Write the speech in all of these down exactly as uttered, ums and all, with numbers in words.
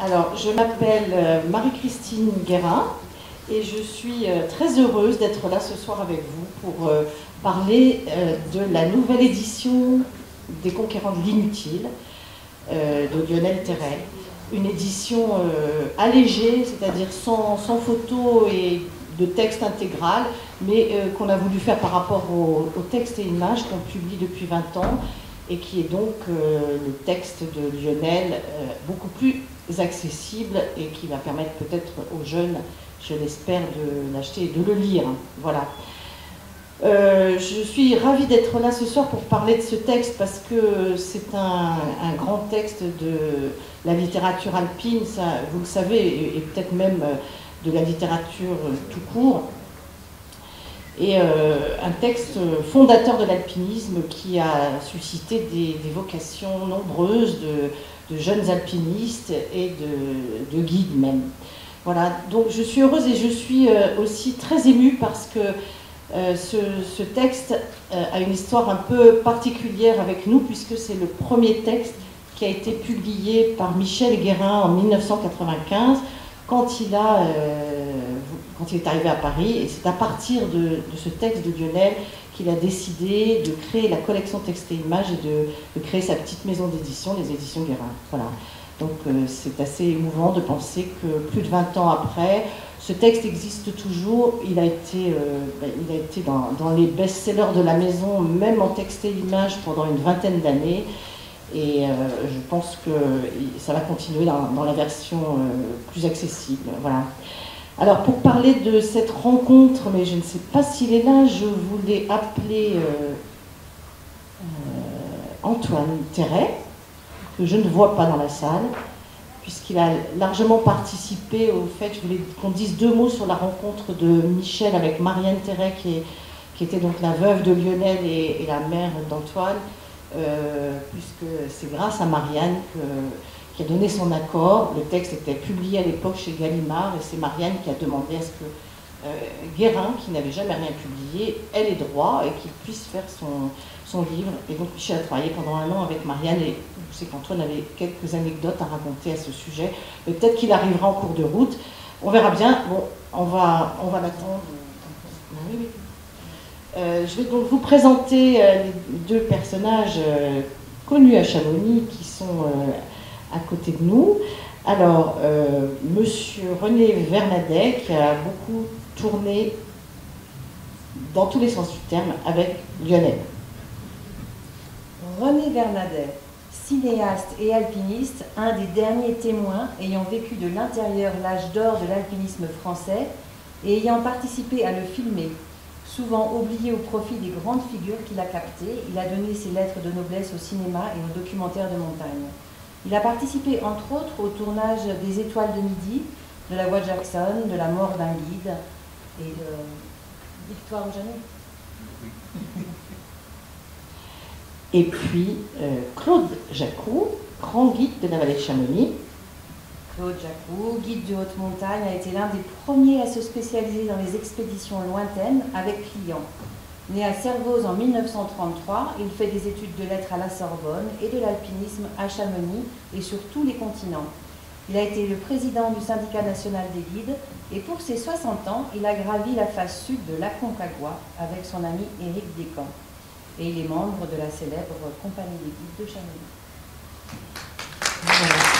Alors, je m'appelle Marie-Christine Guérin et je suis très heureuse d'être là ce soir avec vous pour parler de la nouvelle édition des Conquérants de l'inutile de Lionel Terray. Une édition allégée, c'est-à-dire sans, sans photos et de texte intégral, mais qu'on a voulu faire par rapport au, au texte et images qu'on publie depuis vingt ans, et qui est donc euh, le texte de Lionel euh, beaucoup plus accessible et qui va permettre peut-être aux jeunes, je l'espère, de l'acheter et de le lire. Voilà. Euh, je suis ravie d'être là ce soir pour parler de ce texte parce que c'est un, un grand texte de la littérature alpine, ça, vous le savez, et, et peut-être même de la littérature tout court. Et euh, un texte fondateur de l'alpinisme qui a suscité des, des vocations nombreuses de, de jeunes alpinistes et de, de guides même. Voilà, donc je suis heureuse et je suis euh, aussi très émue parce que euh, ce, ce texte euh, a une histoire un peu particulière avec nous puisque c'est le premier texte qui a été publié par Michel Guérin en mille neuf cent quatre-vingt-quinze quand il a... Euh, quand il est arrivé à Paris, et c'est à partir de, de ce texte de Lionel qu'il a décidé de créer la collection Texte et Images et de, de créer sa petite maison d'édition, les éditions Guérin. Voilà. Donc euh, c'est assez émouvant de penser que plus de vingt ans après, ce texte existe toujours. Il a été, euh, il a été dans, dans les best-sellers de la maison, même en texte et images, pendant une vingtaine d'années. Et euh, je pense que ça va continuer dans, dans la version euh, plus accessible. Voilà. Alors, pour parler de cette rencontre, mais je ne sais pas s'il est là, je voulais appeler euh, euh, Antoine Terray, que je ne vois pas dans la salle, puisqu'il a largement participé au fait, je voulais qu'on dise deux mots sur la rencontre de Michel avec Marianne Terray, qui, est, qui était donc la veuve de Lionel et, et la mère d'Antoine, euh, puisque c'est grâce à Marianne que... qui a donné son accord. Le texte était publié à l'époque chez Gallimard et c'est Marianne qui a demandé à ce que euh, Guérin, qui n'avait jamais rien publié, ait les droits et qu'il puisse faire son, son livre. Et donc Michel a travaillé pendant un an avec Marianne et je sais qu'Antoine avait quelques anecdotes à raconter à ce sujet, mais peut-être qu'il arrivera en cours de route. On verra bien. Bon, on va, on va l'attendre. Oui, oui. Euh, je vais donc vous présenter euh, les deux personnages euh, connus à Chamonix qui sont euh, à côté de nous. Alors, euh, monsieur René Vernadet, qui a beaucoup tourné dans tous les sens du terme avec Lionel. René Vernadet, cinéaste et alpiniste, un des derniers témoins ayant vécu de l'intérieur l'âge d'or de l'alpinisme français et ayant participé à le filmer. Souvent oublié au profit des grandes figures qu'il a captées, il a donné ses lettres de noblesse au cinéma et aux documentaires de montagne. Il a participé entre autres au tournage des Étoiles de Midi, de la voie Jackson, de la mort d'un guide et de Victoire au Janot. Et puis euh, Claude Jacou, grand guide de la vallée de Chamonix. Claude Jacou, guide de haute montagne, a été l'un des premiers à se spécialiser dans les expéditions lointaines avec clients. Né à Servoz en mille neuf cent trente-trois, il fait des études de lettres à la Sorbonne et de l'alpinisme à Chamonix et sur tous les continents. Il a été le président du syndicat national des guides et pour ses soixante ans, il a gravi la face sud de l'Aconcagua avec son ami Éric Descamps. Et il est membre de la célèbre Compagnie des guides de Chamonix. Voilà.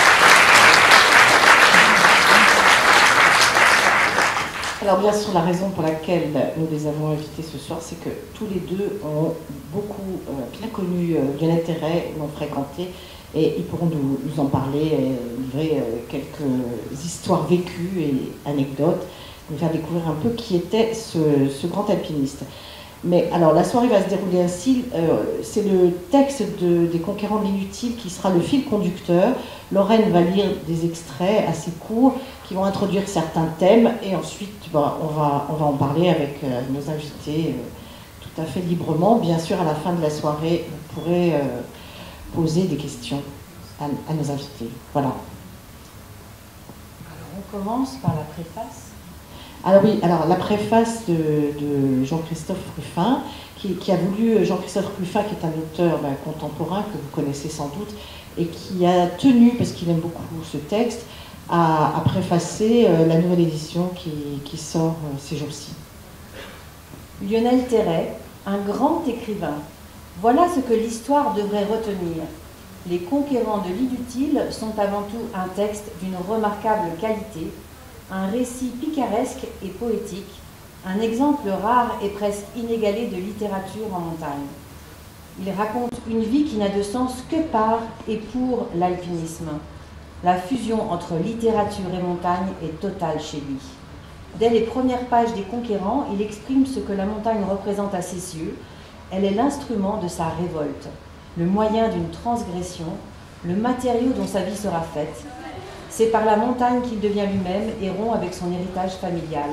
Alors bien sûr, la raison pour laquelle nous les avons invités ce soir, c'est que tous les deux ont beaucoup euh, bien connu euh, Lionel Terray, l'ont fréquenté, et ils pourront nous, nous en parler, et livrer euh, quelques histoires vécues et anecdotes, nous faire découvrir un peu qui était ce, ce grand alpiniste. Mais alors la soirée va se dérouler ainsi, euh, c'est le texte de, des Conquérants de l'inutile qui sera le fil conducteur. Lorraine va lire des extraits assez courts qui vont introduire certains thèmes et ensuite bah, on, va, on va en parler avec euh, nos invités euh, tout à fait librement. Bien sûr, à la fin de la soirée, vous pourrez euh, poser des questions à, à nos invités. Voilà. Alors on commence par la préface. Alors oui, alors la préface de, de Jean-Christophe Ruffin, qui, qui a voulu, Jean-Christophe Ruffin qui est un auteur ben, contemporain que vous connaissez sans doute, et qui a tenu, parce qu'il aime beaucoup ce texte, à, à préfacer euh, la nouvelle édition qui, qui sort euh, ces jours-ci. Lionel Terray, un grand écrivain. Voilà ce que l'histoire devrait retenir. Les Conquérants de l'inutile sont avant tout un texte d'une remarquable qualité, un récit picaresque et poétique, un exemple rare et presque inégalé de littérature en montagne. Il raconte une vie qui n'a de sens que par et pour l'alpinisme. La fusion entre littérature et montagne est totale chez lui. Dès les premières pages des Conquérants, il exprime ce que la montagne représente à ses yeux. Elle est l'instrument de sa révolte, le moyen d'une transgression, le matériau dont sa vie sera faite. C'est par la montagne qu'il devient lui-même et rompt avec son héritage familial.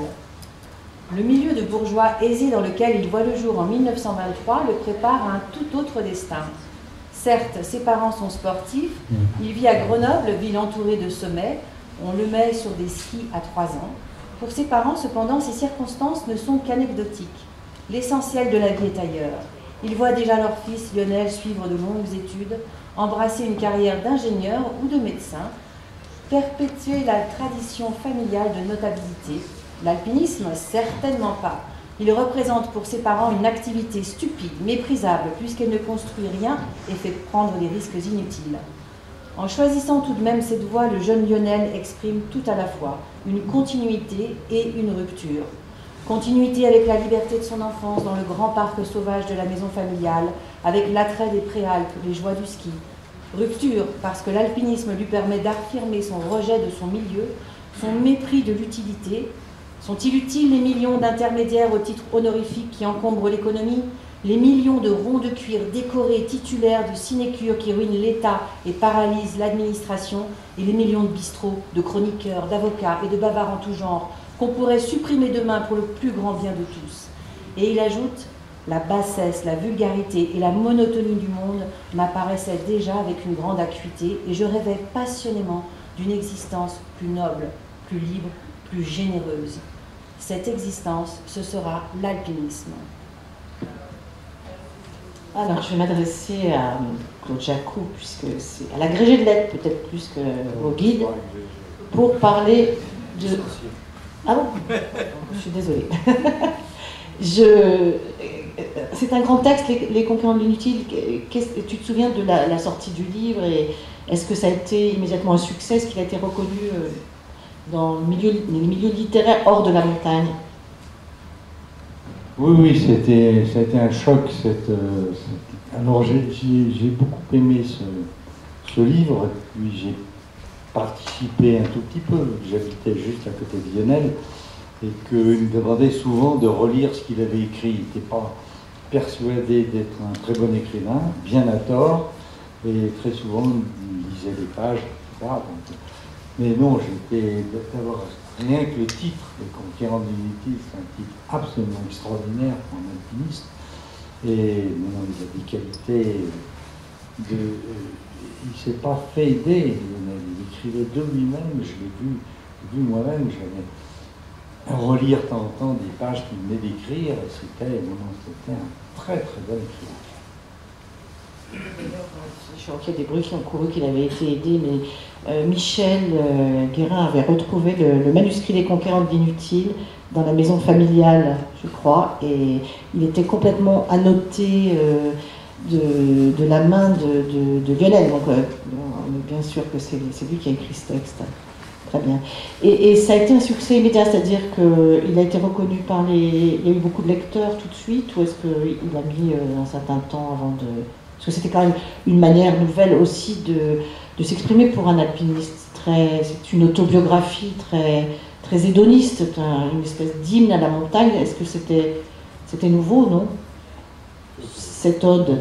Le milieu de bourgeois aisé dans lequel il voit le jour en mille neuf cent vingt-trois le prépare à un tout autre destin. Certes, ses parents sont sportifs, il vit à Grenoble, ville entourée de sommets, on le met sur des skis à trois ans. Pour ses parents, cependant, ces circonstances ne sont qu'anecdotiques. L'essentiel de la vie est ailleurs. Ils voient déjà leur fils Lionel suivre de longues études, embrasser une carrière d'ingénieur ou de médecin, perpétuer la tradition familiale de notabilité. L'alpinisme, certainement pas. Il représente pour ses parents une activité stupide, méprisable, puisqu'elle ne construit rien et fait prendre des risques inutiles. En choisissant tout de même cette voie, le jeune Lionel exprime tout à la fois une continuité et une rupture. Continuité avec la liberté de son enfance dans le grand parc sauvage de la maison familiale, avec l'attrait des préalpes, les joies du ski. Rupture parce que l'alpinisme lui permet d'affirmer son rejet de son milieu, son mépris de l'utilité. Sont-ils utiles les millions d'intermédiaires au titre honorifique qui encombrent l'économie, les millions de ronds de cuir décorés titulaires de sinécures qui ruinent l'État et paralysent l'administration, et les millions de bistrots, de chroniqueurs, d'avocats et de bavards en tout genre qu'on pourrait supprimer demain pour le plus grand bien de tous. Et il ajoute « La bassesse, la vulgarité et la monotonie du monde m'apparaissaient déjà avec une grande acuité et je rêvais passionnément d'une existence plus noble, plus libre, plus généreuse. Cette existence, ce sera l'alpinisme. » Alors, je vais m'adresser à Claude Jacou, puisque c'est à l'agrégé de lettres, peut-être plus qu'au guide, pour parler de... Ah bon? Je suis désolée. Je... C'est un grand texte, Les, les Conquérants de l'inutile. Tu te souviens de la, la sortie du livre et est-ce que ça a été immédiatement un succès? Est-ce qu'il a été reconnu dans le milieu, les milieux littéraires hors de la montagne? Oui, oui, c'était, ça a été un choc. Cette, euh, cette... Alors, j'ai, j'ai, j'ai beaucoup aimé ce, ce livre, puis j'ai participé un tout petit peu. J'habitais juste à côté de Lionel, et qu'il me demandait souvent de relire ce qu'il avait écrit. Il n'était pas persuadé d'être un très bon écrivain, bien à tort, et très souvent il lisait les pages, et cetera. Donc, mais non, j'étais d'abord... Rien que le titre, Les Conquérants de l'inutile, c'est un titre absolument extraordinaire pour un alpiniste. Et maintenant, il a des qualités de... Euh, il ne s'est pas fait aider, il écrivait de lui-même, je l'ai vu, vu moi-même, j'avais relire de temps en temps des pages qu'il venait d'écrire, et c'était, c'était un très très bon écrivain. Je suis qu'il y a des bruits qui ont couru qu'il avait été aidé, mais euh, Michel euh, Guérin avait retrouvé le, le manuscrit des Conquérants de l'inutile dans la maison familiale, je crois, et il était complètement annoté euh, de, de la main de, de, de Lionel. Donc, euh, on est bien sûr que c'est, c'est lui qui a écrit ce texte. Très bien. Et, et ça a été un succès immédiat, c'est-à-dire qu'il a été reconnu par les... Il y a eu beaucoup de lecteurs tout de suite, ou est-ce qu'il a mis euh, un certain temps avant de... Parce que c'était quand même une manière nouvelle aussi de, de s'exprimer pour un alpiniste. Très, c'est une autobiographie très, très hédoniste, une espèce d'hymne à la montagne. Est-ce que c'était, c'était nouveau, non? Cette ode?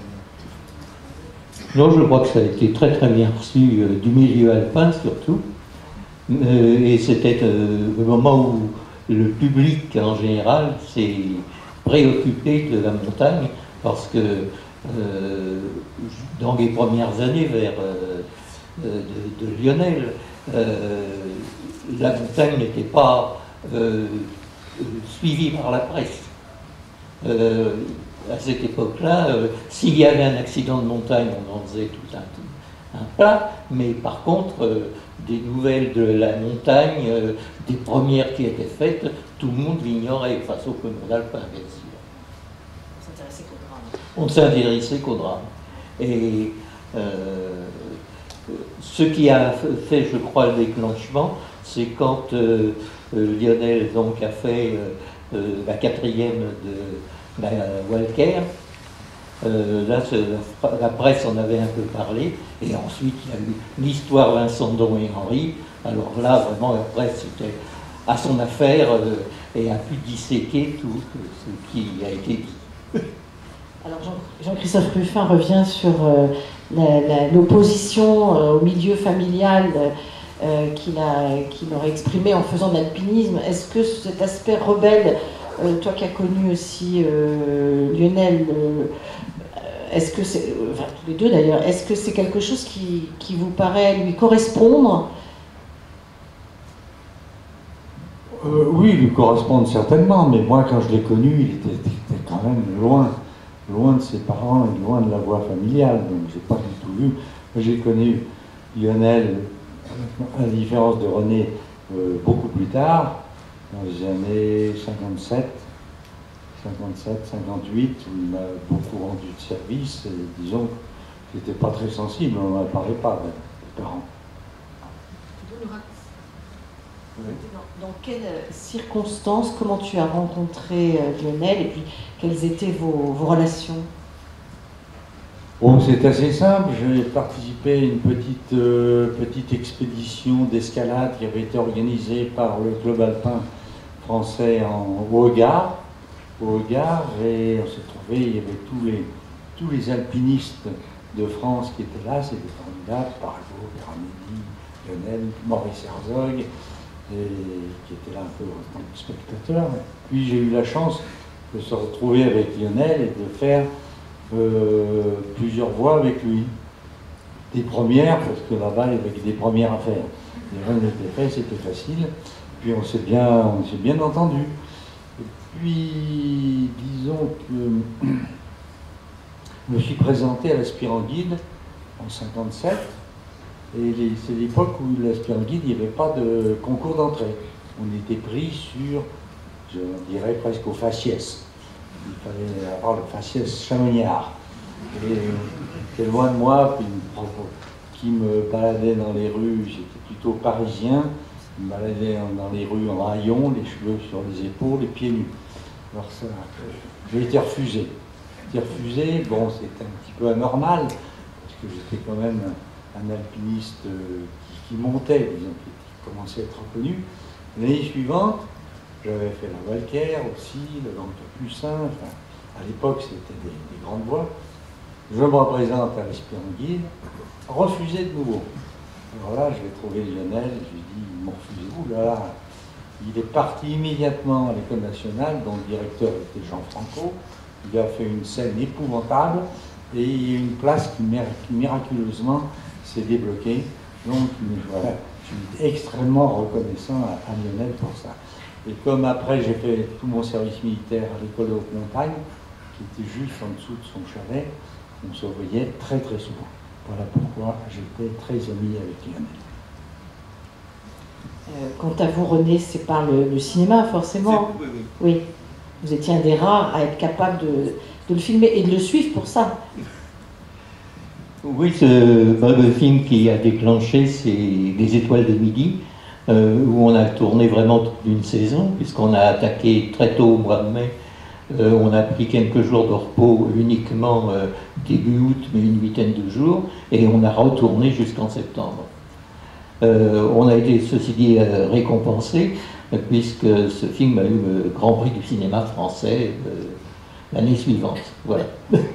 Non, je crois que ça a été très très bien reçu euh, du milieu alpin surtout. Euh, et c'était euh, le moment où le public en général s'est préoccupé de la montagne parce que Euh, dans les premières années vers euh, de, de Lionel, euh, la montagne n'était pas euh, suivi par la presse. Euh, à cette époque-là, euh, s'il y avait un accident de montagne, on en faisait tout un, un plat, mais par contre, euh, des nouvelles de la montagne, euh, des premières qui étaient faites, tout le monde l'ignorait, enfin, sauf le monde alpin, bien sûr. On s'intéressait qu'au drame. On ne s'intéressait qu'au drame. Et euh, ce qui a fait, je crois, le déclenchement, c'est quand euh, euh, Lionel donc, a fait euh, euh, la quatrième de la Walker. Euh, là, la, la presse en avait un peu parlé, et ensuite il y a eu l'histoire Vincent Don et Henri. Alors là, vraiment, la presse était à son affaire euh, et a pu disséquer tout ce qui a été dit. Alors Jean- Jean-Christophe Ruffin revient sur euh, l'opposition euh, au milieu familial euh, qu'il a, qu'il aurait exprimé en faisant de l'alpinisme. Est-ce que cet aspect rebelle, euh, toi qui as connu aussi euh, Lionel, euh, est-ce que c'est, enfin tous les deux d'ailleurs, est-ce que c'est quelque chose qui, qui vous paraît lui correspondre? Euh, oui, lui correspondent certainement, mais moi, quand je l'ai connu, il était, il était quand même loin, loin de ses parents et loin de la voie familiale, donc j'ai pas du tout vu. J'ai connu Lionel, à la différence de René, euh, beaucoup plus tard, dans les années cinquante-sept, cinquante-sept, cinquante-huit, où il m'a beaucoup rendu de service, et disons que j'étais pas très sensible, on n'en parlait pas, mes parents. Oui. Dans, dans quelles circonstances, comment tu as rencontré euh, Lionel et puis quelles étaient vos, vos relations? Bon, c'est assez simple. J'ai participé à une petite, euh, petite expédition d'escalade qui avait été organisée par le club alpin français en, au Hogard. Au Hogard, et on s'est trouvé, il y avait tous les, tous les alpinistes de France qui étaient là. C'était formidable. Parago, Beranédi, Lionel, Maurice Herzog, et qui était là un peu en tant que spectateur. Puis j'ai eu la chance de se retrouver avec Lionel et de faire euh, plusieurs voix avec lui. Des premières, parce que là-bas, il y avait des premières à faire. Les runs étaient faits, c'était facile. Puis on s'est bien, on s'est bien entendu. Et puis, disons que je me suis présenté à l'aspirant guide en cinquante-sept. Et c'est l'époque où l'aspirant guide, il n'y avait pas de concours d'entrée. On était pris sur, je dirais presque au faciès. Il fallait avoir le faciès chamoniard. Et c'était loin de moi, puis une prof qui me baladait dans les rues, j'étais plutôt parisien, il me baladait dans les rues en haillons, les cheveux sur les épaules, les pieds nus. Alors ça, j'ai été refusé. J'ai été refusé, bon, c'était un petit peu anormal, parce que j'étais quand même un alpiniste qui, qui montait, disons, qui commençait à être reconnu. L'année suivante, j'avais fait la Walker aussi, le Languedoc-Lucin, enfin, à l'époque c'était des, des grandes voies. Je me représente à l'aspirant guide, refusé de nouveau. Alors là, je vais trouver Lionel, je lui dis, ils m'ont refusé. Ouh là là, il est parti immédiatement à l'École nationale, dont le directeur était Jean Franco. Il a fait une scène épouvantable, et il y a une place qui, qui miraculeusement s'est débloquée. Donc voilà, je suis extrêmement reconnaissant à, à Lionel pour ça. Et comme après j'ai fait tout mon service militaire à l'école de haute montagne, qui était juste en dessous de son chalet, on se voyait très très souvent. Voilà pourquoi j'étais très ami avec Lionel. Euh, quant à vous, René, c'est par le, le cinéma, forcément. Oui, oui. Oui. Vous étiez un des rares à être capable de, de le filmer et de le suivre pour ça. Oui, ce bah, le film qui a déclenché, c'est Les Étoiles de Midi, euh, où on a tourné vraiment toute une saison, puisqu'on a attaqué très tôt au mois de mai. Euh, on a pris quelques jours de repos uniquement euh, début août, mais une huitaine de jours, et on a retourné jusqu'en septembre. Euh, on a été, ceci dit, euh, récompensé, puisque ce film a eu le Grand Prix du cinéma français euh, l'année suivante. Voilà.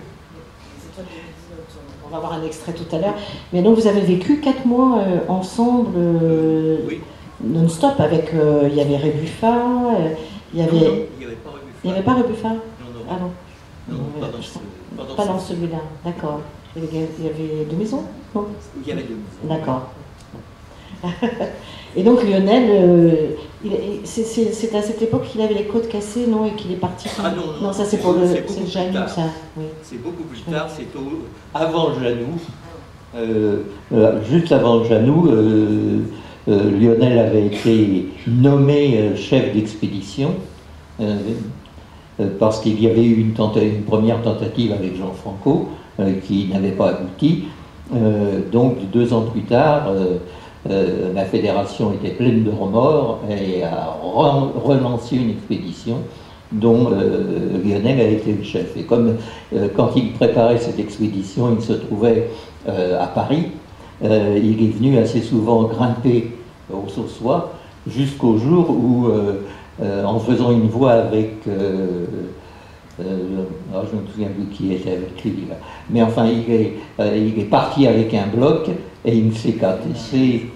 On va avoir un extrait tout à l'heure. Mais donc vous avez vécu quatre mois euh, ensemble, euh, Oui. non-stop, avec... Euh, il y avait Rébuffat, euh, il y avait... Non, non, il n'y avait pas Rébuffat. Il n'y avait pas Rébuffat? Non, non. Ah non. Non, non, Euh, pas dans, ce, pas dans Pas ce- dans celui-là, d'accord. Il y avait, il y avait deux maisons? Non. Il y avait deux maisons. D'accord. Et donc Lionel, euh, c'est à cette époque qu'il avait les côtes cassées, non, et qu'il est parti. Ah non, non, ça c'est pour le c'est Janou, ça. Oui. C'est beaucoup plus tard, c'est avant Janou, euh, euh, juste avant Janou, euh, euh, Lionel avait été nommé euh, chef d'expédition euh, euh, parce qu'il y avait eu une, une première tentative avec Jean Franco euh, qui n'avait pas abouti. Euh, donc deux ans plus tard, euh, euh, la fédération était pleine de remords et a re relancé une expédition dont euh, Lionel a été le chef. Et comme euh, quand il préparait cette expédition, il se trouvait euh, à Paris, euh, il est venu assez souvent grimper au Saussois jusqu'au jour où, euh, euh, en faisant une voix avec... Euh, Euh, alors je ne me souviens plus qui était avec lui, là. Mais enfin, il est, euh, il est parti avec un bloc et il s'est cassé.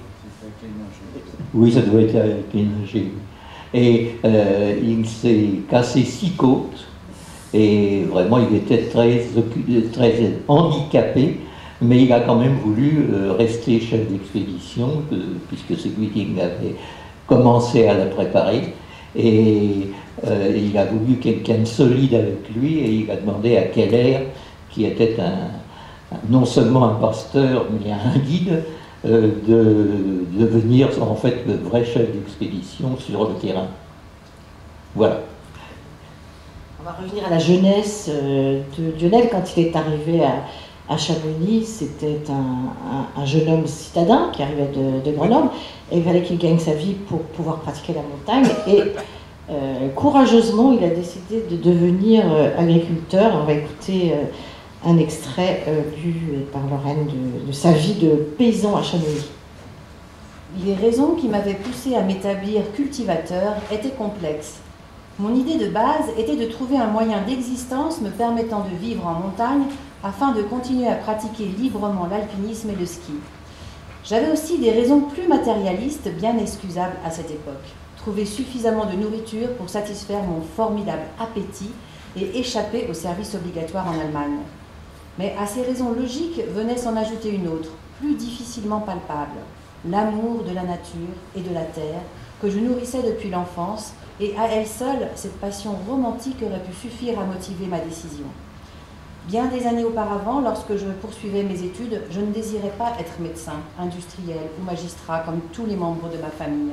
Oui, ça doit être avec l'énergie. Et euh, il s'est cassé six côtes et vraiment il était très, très handicapé, mais il a quand même voulu euh, rester chef d'expédition, euh, puisque c'est lui qui avait commencé à la préparer. Et euh, il a voulu quelqu'un de solide avec lui et il a demandé à Keller, qui était un, non seulement un pasteur mais un guide, euh, de devenir en fait le vrai chef d'expédition sur le terrain. Voilà. On va revenir à la jeunesse euh, de Lionel. Quand il est arrivé à, à Chamonix, c'était un, un, un jeune homme citadin qui arrivait de, de Grenoble et il fallait qu'il gagne sa vie pour pouvoir pratiquer la montagne. Et euh, courageusement, il a décidé de devenir euh, agriculteur. On va écouter euh, un extrait euh, lu par Lorraine de, de sa vie de paysan à Chamonix. Les raisons qui m'avaient poussé à m'établir cultivateur étaient complexes. Mon idée de base était de trouver un moyen d'existence me permettant de vivre en montagne afin de continuer à pratiquer librement l'alpinisme et le ski. J'avais aussi des raisons plus matérialistes, bien excusables à cette époque. Trouver suffisamment de nourriture pour satisfaire mon formidable appétit et échapper au service obligatoire en Allemagne. Mais à ces raisons logiques venait s'en ajouter une autre, plus difficilement palpable, l'amour de la nature et de la terre que je nourrissais depuis l'enfance, et à elle seule, cette passion romantique aurait pu suffire à motiver ma décision. Bien des années auparavant, lorsque je poursuivais mes études, je ne désirais pas être médecin, industriel ou magistrat comme tous les membres de ma famille.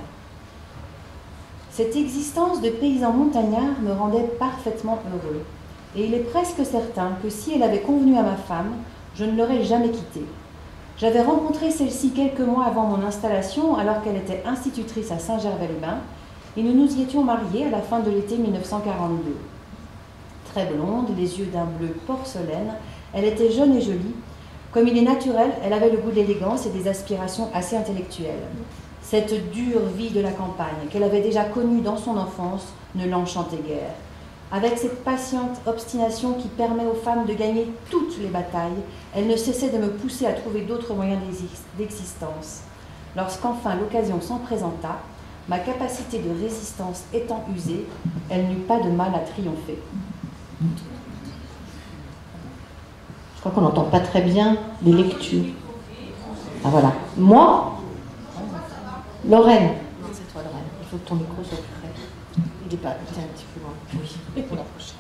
Cette existence de paysan montagnard me rendait parfaitement heureux, et il est presque certain que si elle avait convenu à ma femme, je ne l'aurais jamais quittée. J'avais rencontré celle-ci quelques mois avant mon installation, alors qu'elle était institutrice à Saint-Gervais-les-Bains, et nous nous y étions mariés à la fin de l'été mille neuf cent quarante-deux. Très blonde, les yeux d'un bleu porcelaine, elle était jeune et jolie. Comme il est naturel, elle avait le goût de l'élégance et des aspirations assez intellectuelles. Cette dure vie de la campagne, qu'elle avait déjà connue dans son enfance, ne l'enchantait guère. Avec cette patiente obstination qui permet aux femmes de gagner toutes les batailles, elle ne cessait de me pousser à trouver d'autres moyens d'existence. Lorsqu'enfin l'occasion s'en présenta, ma capacité de résistance étant usée, elle n'eut pas de mal à triompher. Je crois qu'on n'entend pas très bien les lectures. Ah voilà. Moi, Lorraine. C'est toi Lorraine. Il faut que ton micro soit plus près. Il est pas, il est un petit peu loin. Oui, pour la prochaine.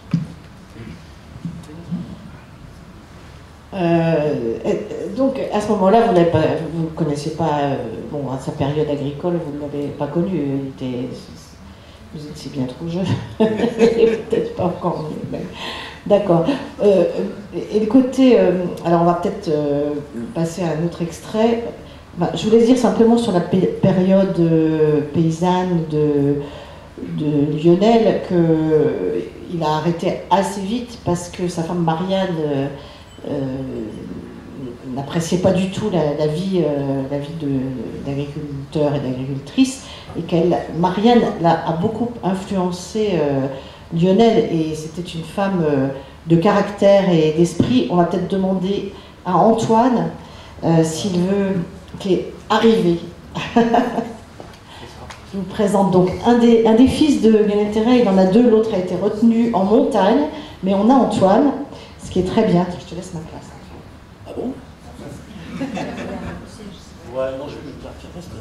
Euh, donc à ce moment-là, vous ne connaissez pas, euh, bon, à sa période agricole, vous ne l'avez pas connu. Il était, vous étiez bien trop jeune, peut-être pas encore. D'accord. Euh, et le côté, euh, alors on va peut-être euh, passer à un autre extrait. Bah, je voulais dire simplement sur la période euh, paysanne de, de Lionel qu'il a arrêté assez vite parce que sa femme Marianne euh, euh, n'appréciait pas du tout la, la vie, euh, la vie d'agriculteur et d'agricultrice, et qu'elle, Marianne l'a, a beaucoup influencé euh, Lionel, et c'était une femme euh, de caractère et d'esprit. On va peut-être demander à Antoine euh, s'il veut, qui est arrivé. Je vous présente donc un des, un des fils de Lionel Terray. Il en a deux, l'autre a été retenu en montagne, mais on a Antoine, ce qui est très bien. Je te laisse ma place. Ah bon? Ouais, non, je vais me faire rester.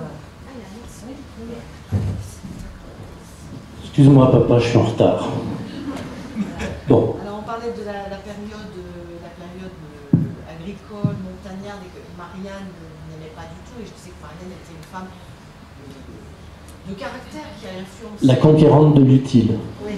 Excuse-moi, papa, je suis en retard. Bon. Alors, on parlait de la, la période, la période euh, agricole, montagnarde, et que Marianne n'aimait pas du tout. Et je sais que Marianne était une femme de, de caractère qui a influencé. La conquérante de l'utile. Oui.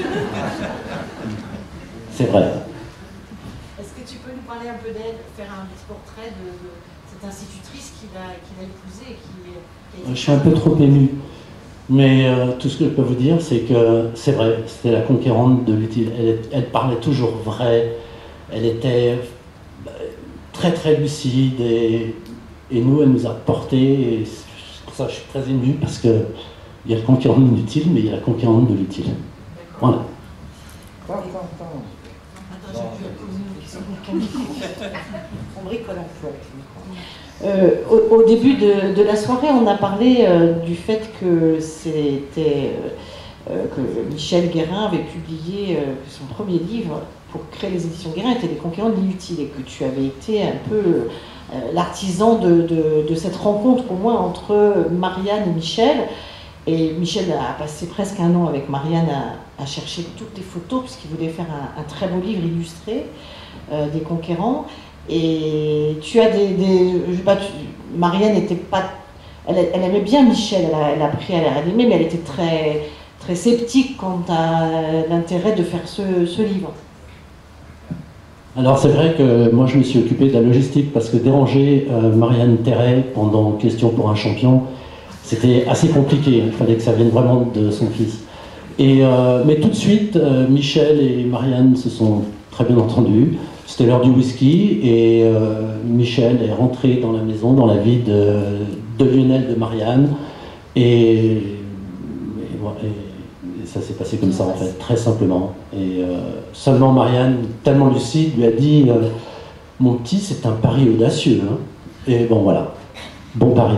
C'est vrai. Est-ce que tu peux nous parler un peu d'elle, faire un petit portrait de, de cette institutrice qu'il a, qu'il a épousée et qui, qui a été... Je suis un peu trop ému. Mais euh, tout ce que je peux vous dire, c'est que c'est vrai, c'était la conquérante de l'utile. Elle, elle parlait toujours vrai, elle était très très lucide et, et nous, elle nous a portés. Et c'est pour ça que je suis très ému parce qu'il y a le conquérant de l'utile, mais il y a la conquérante de l'utile. Voilà. Attends, attends, attends. Attends, j'ai vu un peu nous qui sont avec un micro. On bricole un peu avec le micro. Euh, au, au début de, de la soirée, on a parlé euh, du fait que c'était euh, que Michel Guérin avait publié euh, son premier livre pour créer les éditions Guérin était Les Conquérants de l'inutile et que tu avais été un peu euh, l'artisan de, de, de cette rencontre au moins entre Marianne et Michel. Et Michel a passé presque un an avec Marianne à, à chercher toutes les photos puisqu'il voulait faire un, un très beau livre illustré euh, des Conquérants. Et tu as des... des je sais pas, tu, Marianne n'était pas... Elle, elle aimait bien Michel, elle a, elle a appris à l'aimer, mais elle était très, très sceptique quant à l'intérêt de faire ce, ce livre. Alors c'est vrai que moi je me suis occupé de la logistique parce que déranger euh, Marianne Terret pendant Question pour un champion, c'était assez compliqué, il fallait que ça vienne vraiment de son fils. Et, euh, mais tout de suite, euh, Michel et Marianne se sont très bien entendus. C'était l'heure du whisky et euh, Michel est rentré dans la maison, dans la vie de, de Lionel de Marianne. Et, et, et, et ça s'est passé comme ça en fait, très simplement. Et euh, seulement Marianne, tellement lucide, lui a dit euh, « Mon petit, c'est un pari audacieux. Hein. » Et bon voilà, bon pari.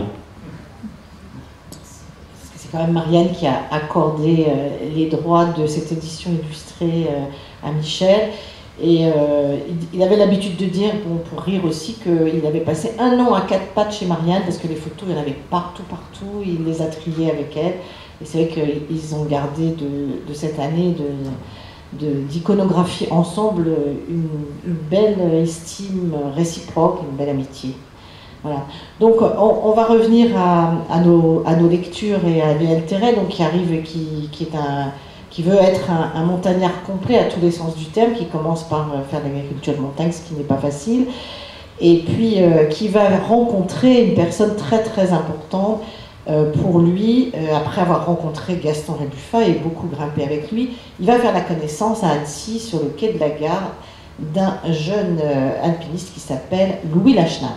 C'est quand même Marianne qui a accordé euh, les droits de cette édition illustrée euh, à Michel. Et euh, il avait l'habitude de dire, bon, pour rire aussi, qu'il avait passé un an à quatre pattes chez Marianne parce que les photos, il y en avait partout, partout. Il les a triées avec elle. Et c'est vrai qu'ils ont gardé de, de cette année de, de, d'iconographie ensemble une, une belle estime réciproque, une belle amitié. Voilà. Donc on, on va revenir à, à, nos, à nos lectures et à Lionel Terret, donc qui arrive, qui, qui est un... qui veut être un, un montagnard complet à tous les sens du terme, qui commence par faire de l'agriculture de montagne, ce qui n'est pas facile, et puis euh, qui va rencontrer une personne très très importante euh, pour lui, euh, après avoir rencontré Gaston Rébuffat et beaucoup grimpé avec lui. Il va faire la connaissance à Annecy, sur le quai de la gare, d'un jeune euh, alpiniste qui s'appelle Louis Lachenal.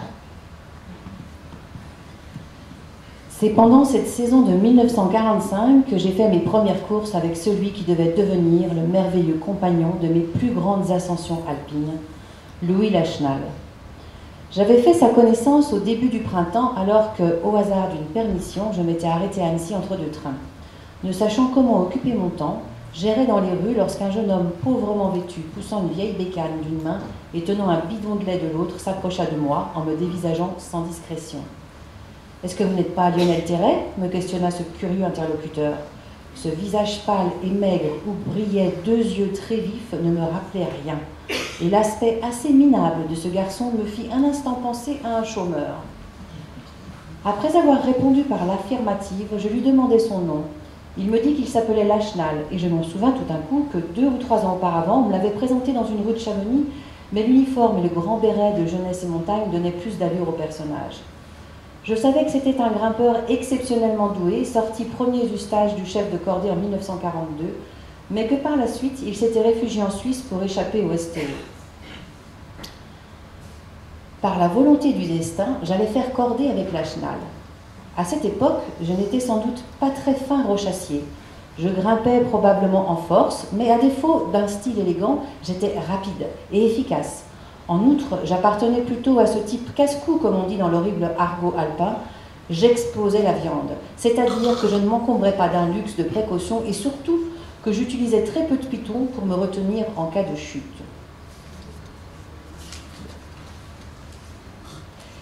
C'est pendant cette saison de mille neuf cent quarante-cinq que j'ai fait mes premières courses avec celui qui devait devenir le merveilleux compagnon de mes plus grandes ascensions alpines, Louis Lachenal. J'avais fait sa connaissance au début du printemps alors que, au hasard d'une permission, je m'étais arrêtée à Annecy entre deux trains. Ne sachant comment occuper mon temps, j'errais dans les rues lorsqu'un jeune homme pauvrement vêtu, poussant une vieille bécane d'une main et tenant un bidon de lait de l'autre, s'approcha de moi en me dévisageant sans discrétion. « Est-ce que vous n'êtes pas Lionel Terret ?» me questionna ce curieux interlocuteur. Ce visage pâle et maigre où brillaient deux yeux très vifs ne me rappelait rien. Et l'aspect assez minable de ce garçon me fit un instant penser à un chômeur. Après avoir répondu par l'affirmative, je lui demandai son nom. Il me dit qu'il s'appelait Lachenal, et je m'en souvins tout d'un coup que deux ou trois ans auparavant, on me l'avait présenté dans une rue de Chamonix, mais l'uniforme et le grand béret de Jeunesse et Montagne donnaient plus d'allure au personnage. Je savais que c'était un grimpeur exceptionnellement doué, sorti premier du stage du chef de cordée en mille neuf cent quarante-deux, mais que par la suite, il s'était réfugié en Suisse pour échapper au S T E. Par la volonté du destin, j'allais faire cordée avec Lachenal. À cette époque, je n'étais sans doute pas très fin rochassier. Je grimpais probablement en force, mais à défaut d'un style élégant, j'étais rapide et efficace. En outre, j'appartenais plutôt à ce type casse-cou, comme on dit dans l'horrible argot alpin. J'exposais la viande, c'est-à-dire que je ne m'encombrais pas d'un luxe de précaution et surtout que j'utilisais très peu de pitons pour me retenir en cas de chute.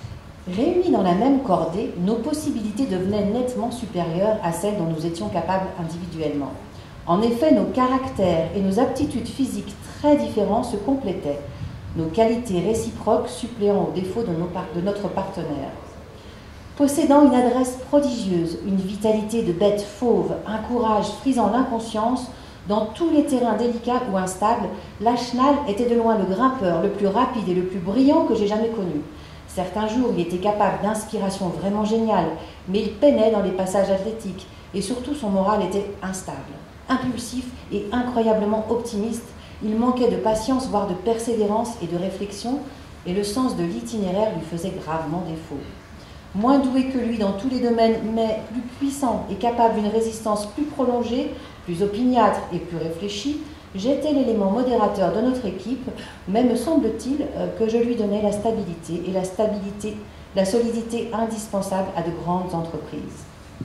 Réunis dans la même cordée, nos possibilités devenaient nettement supérieures à celles dont nous étions capables individuellement. En effet, nos caractères et nos aptitudes physiques très différents se complétaient, nos qualités réciproques suppléant aux défauts de, nos, de notre partenaire. Possédant une adresse prodigieuse, une vitalité de bête fauve, un courage frisant l'inconscience, dans tous les terrains délicats ou instables, Lachenal était de loin le grimpeur le plus rapide et le plus brillant que j'ai jamais connu. Certains jours, il était capable d'inspirations vraiment géniales, mais il peinait dans les passages athlétiques, et surtout son moral était instable. Impulsif et incroyablement optimiste, il manquait de patience, voire de persévérance et de réflexion, et le sens de l'itinéraire lui faisait gravement défaut. Moins doué que lui dans tous les domaines, mais plus puissant et capable d'une résistance plus prolongée, plus opiniâtre et plus réfléchie, j'étais l'élément modérateur de notre équipe, mais me semble-t-il que je lui donnais la stabilité et la stabilité, la solidité indispensable à de grandes entreprises.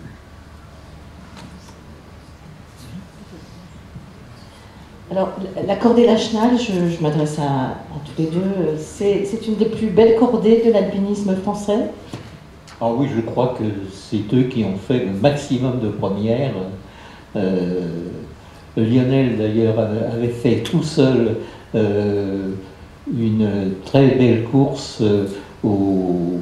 Alors, la cordée Lachenal, je, je m'adresse à, à tous les deux, c'est une des plus belles cordées de l'alpinisme français. Ah oui, je crois que c'est eux qui ont fait le maximum de premières. Euh, Lionel, d'ailleurs, avait fait tout seul euh, une très belle course euh, au,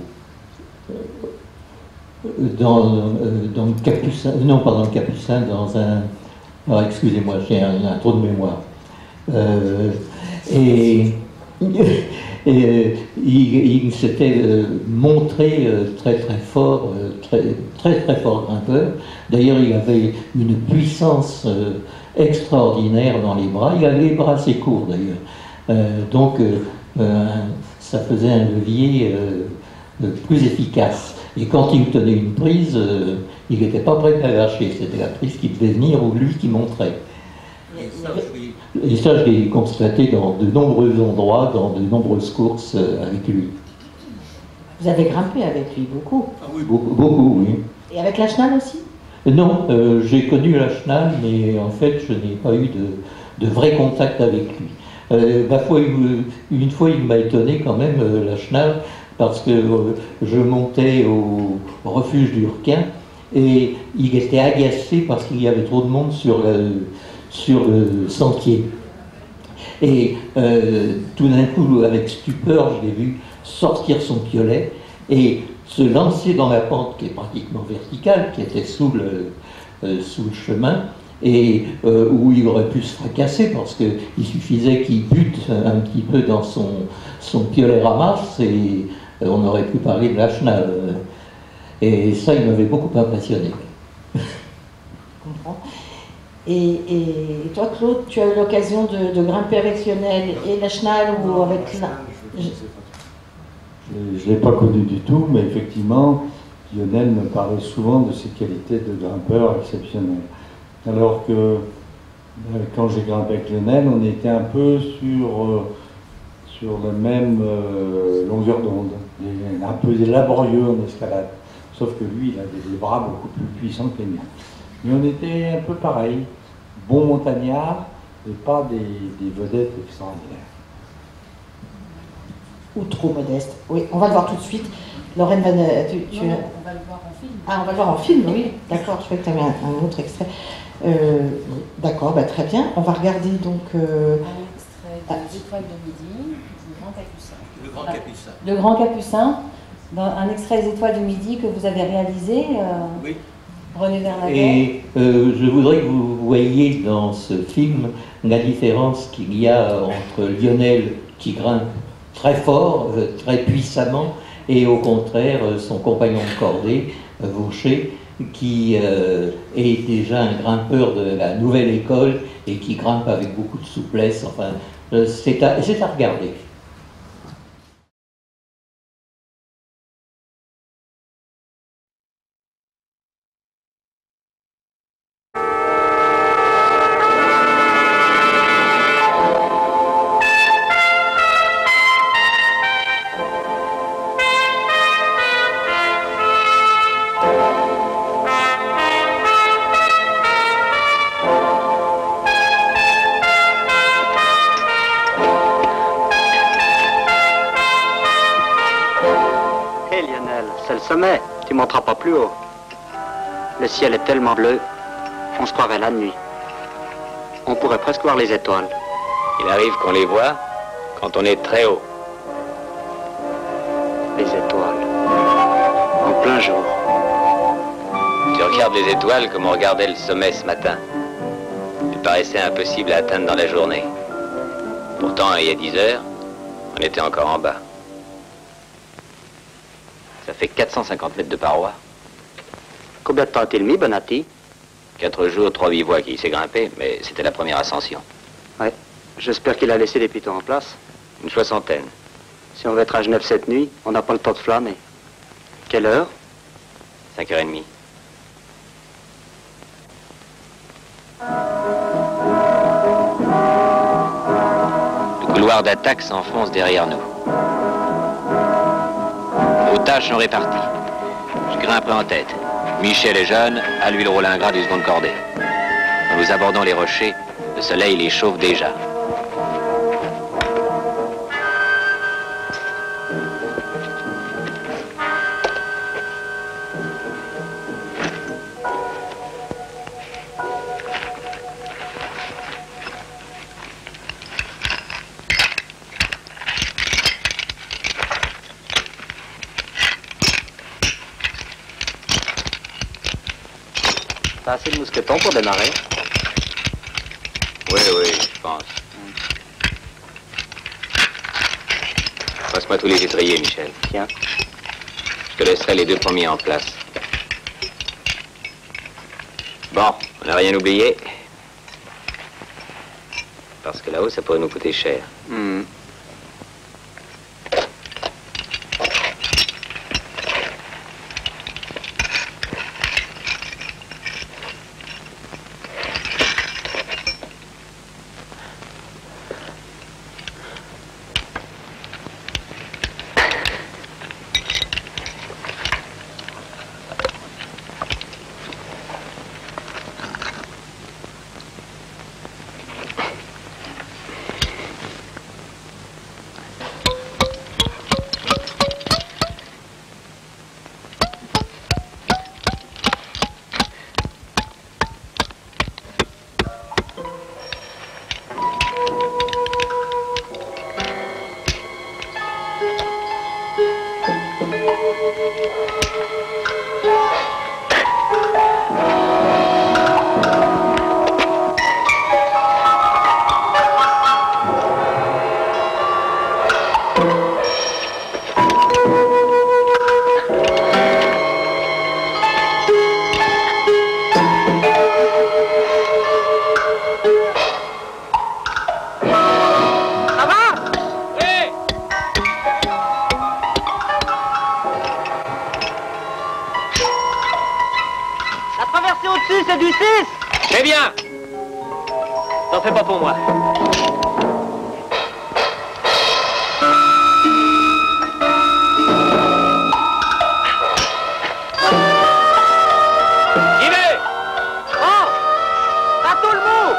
dans, euh, dans le Capucin, non pas dans le Capucin, dans un... Oh, excusez-moi, j'ai un, un trou de mémoire. Euh, et... Et il, il s'était euh, montré euh, très très fort, euh, très, très très fort grimpeur. D'ailleurs, il avait une puissance euh, extraordinaire dans les bras. Il avait les bras assez courts d'ailleurs. Euh, donc, euh, euh, ça faisait un levier euh, plus efficace. Et quand il tenait une prise, euh, il n'était pas prêt à lâcher. C'était la prise qui devait venir ou lui qui montrait. Et ça, je l'ai constaté dans de nombreux endroits, dans de nombreuses courses avec lui. Vous avez grimpé avec lui beaucoup? Ah oui, beaucoup, beaucoup, oui. Et avec Lachenal aussi? Non, euh, j'ai connu Lachenal, mais en fait, je n'ai pas eu de, de vrai contact avec lui. Euh, ma foi, une fois, il m'a étonné quand même, euh, Lachenal, parce que euh, je montais au refuge du Requin, et il était agacé parce qu'il y avait trop de monde sur le... sur le sentier. Et euh, tout d'un coup, avec stupeur, je l'ai vu sortir son piolet et se lancer dans la pente qui est pratiquement verticale, qui était sous le, euh, sous le chemin, et euh, où il aurait pu se fracasser parce qu'il suffisait qu'il bute un petit peu dans son, son piolet ramasse et euh, on aurait pu parler de Lachenal. Et ça, il m'avait beaucoup impressionné. Je comprends. Et, et toi, Claude, tu as eu l'occasion de, de grimper avec Lionel et Lachenal ou non, avec la... Je ne l'ai pas connu du tout, mais effectivement, Lionel me parlait souvent de ses qualités de grimpeur exceptionnel. Alors que quand j'ai grimpé avec Lionel, on était un peu sur, euh, sur la même euh, longueur d'onde, un peu laborieux en escalade. Sauf que lui, il avait des bras beaucoup plus puissants que les miens. Mais on était un peu pareil, bons montagnards, mais pas des, des vedettes extraordinaires. Ou trop modestes. Oui, on va le voir tout de suite. Lorraine, Van, tu, tu... Non, non, on va le voir en film. Ah, on va le voir en film, oui. D'accord, je croyais que tu avais un, un autre extrait. Euh, D'accord, bah, très bien. On va regarder donc... Euh... Un extrait des Étoiles de Midi, du Grand Capucin. Le Grand Capucin. Le Grand Capucin, dans un extrait des Étoiles de Midi que vous avez réalisé. Euh... Oui. René Vernadet. Et euh, je voudrais que vous voyiez dans ce film la différence qu'il y a entre Lionel qui grimpe très fort, euh, très puissamment, et au contraire son compagnon de cordée, euh, Vaucher, qui euh, est déjà un grimpeur de la nouvelle école et qui grimpe avec beaucoup de souplesse. Enfin, euh, c'est à, c'est à regarder. Allez, Lionel, c'est le sommet. Tu monteras pas plus haut. Le ciel est tellement bleu, on se croirait la nuit. On pourrait presque voir les étoiles. Il arrive qu'on les voit quand on est très haut. Les étoiles. En plein jour. Tu regardes les étoiles comme on regardait le sommet ce matin. Il paraissait impossible à atteindre dans la journée. Pourtant, il y a dix heures, on était encore en bas. Ça fait quatre cent cinquante mètres de paroi. Combien de temps a-t-il mis, Bonatti? Quatre jours, trois bivouacs qui s'est grimpé, mais c'était la première ascension. Ouais. J'espère qu'il a laissé des pitons en place. Une soixantaine. Si on va être à Genève cette nuit, on n'a pas le temps de flâner. Quelle heure? Cinq heures et demie. Le couloir d'attaque s'enfonce derrière nous. Nos tâches sont réparties. Je grimperai en tête. Michel est jeune, à lui le rôle ingrat du second cordée. Quand nous abordons les rochers, le soleil les chauffe déjà. T'as assez de mousquetons pour démarrer? Oui, oui, je pense. Passe-moi tous les étriers, Michel. Tiens. Je te laisserai les deux premiers en place. Bon, on n'a rien oublié. Parce que là-haut, ça pourrait nous coûter cher. Mmh. C'est du six. C'est bien. T'en fais pas pour moi. J'y vais. Oh, à tout le monde.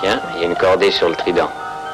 Tiens, il y a une cordée sur le trident.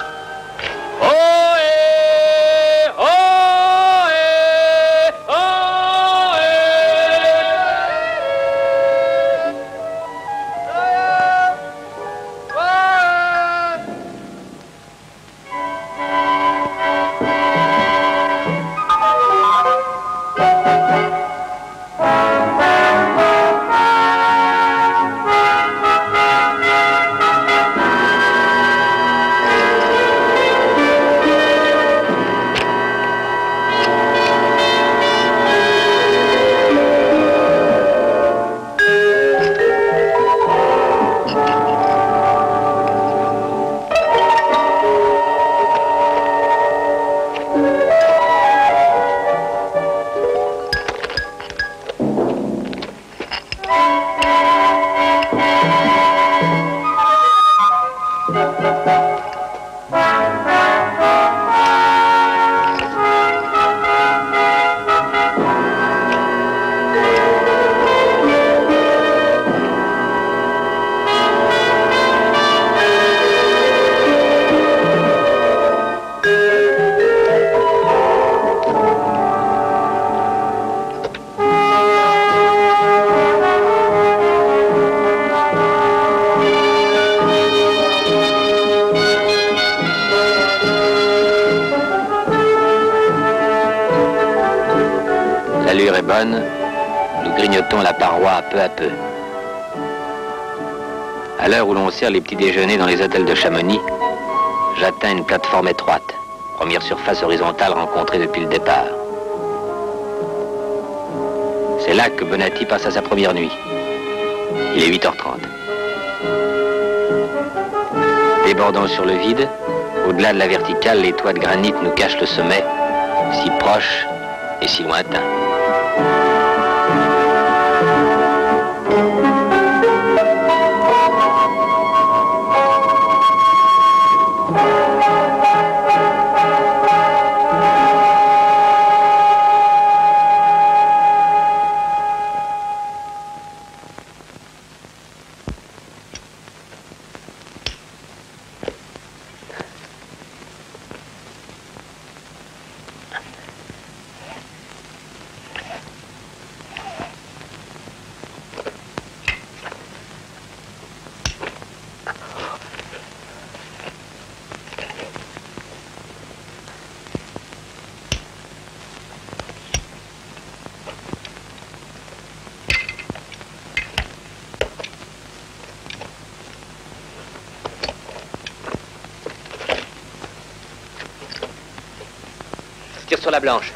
L'allure est bonne, nous grignotons la paroi peu à peu. À l'heure où l'on sert les petits déjeuners dans les hôtels de Chamonix, j'atteins une plateforme étroite, première surface horizontale rencontrée depuis le départ. C'est là que Bonatti passa sa première nuit. Il est huit heures trente. Débordant sur le vide, au-delà de la verticale, les toits de granit nous cachent le sommet, si proche et si lointain. Tire sur la blanche.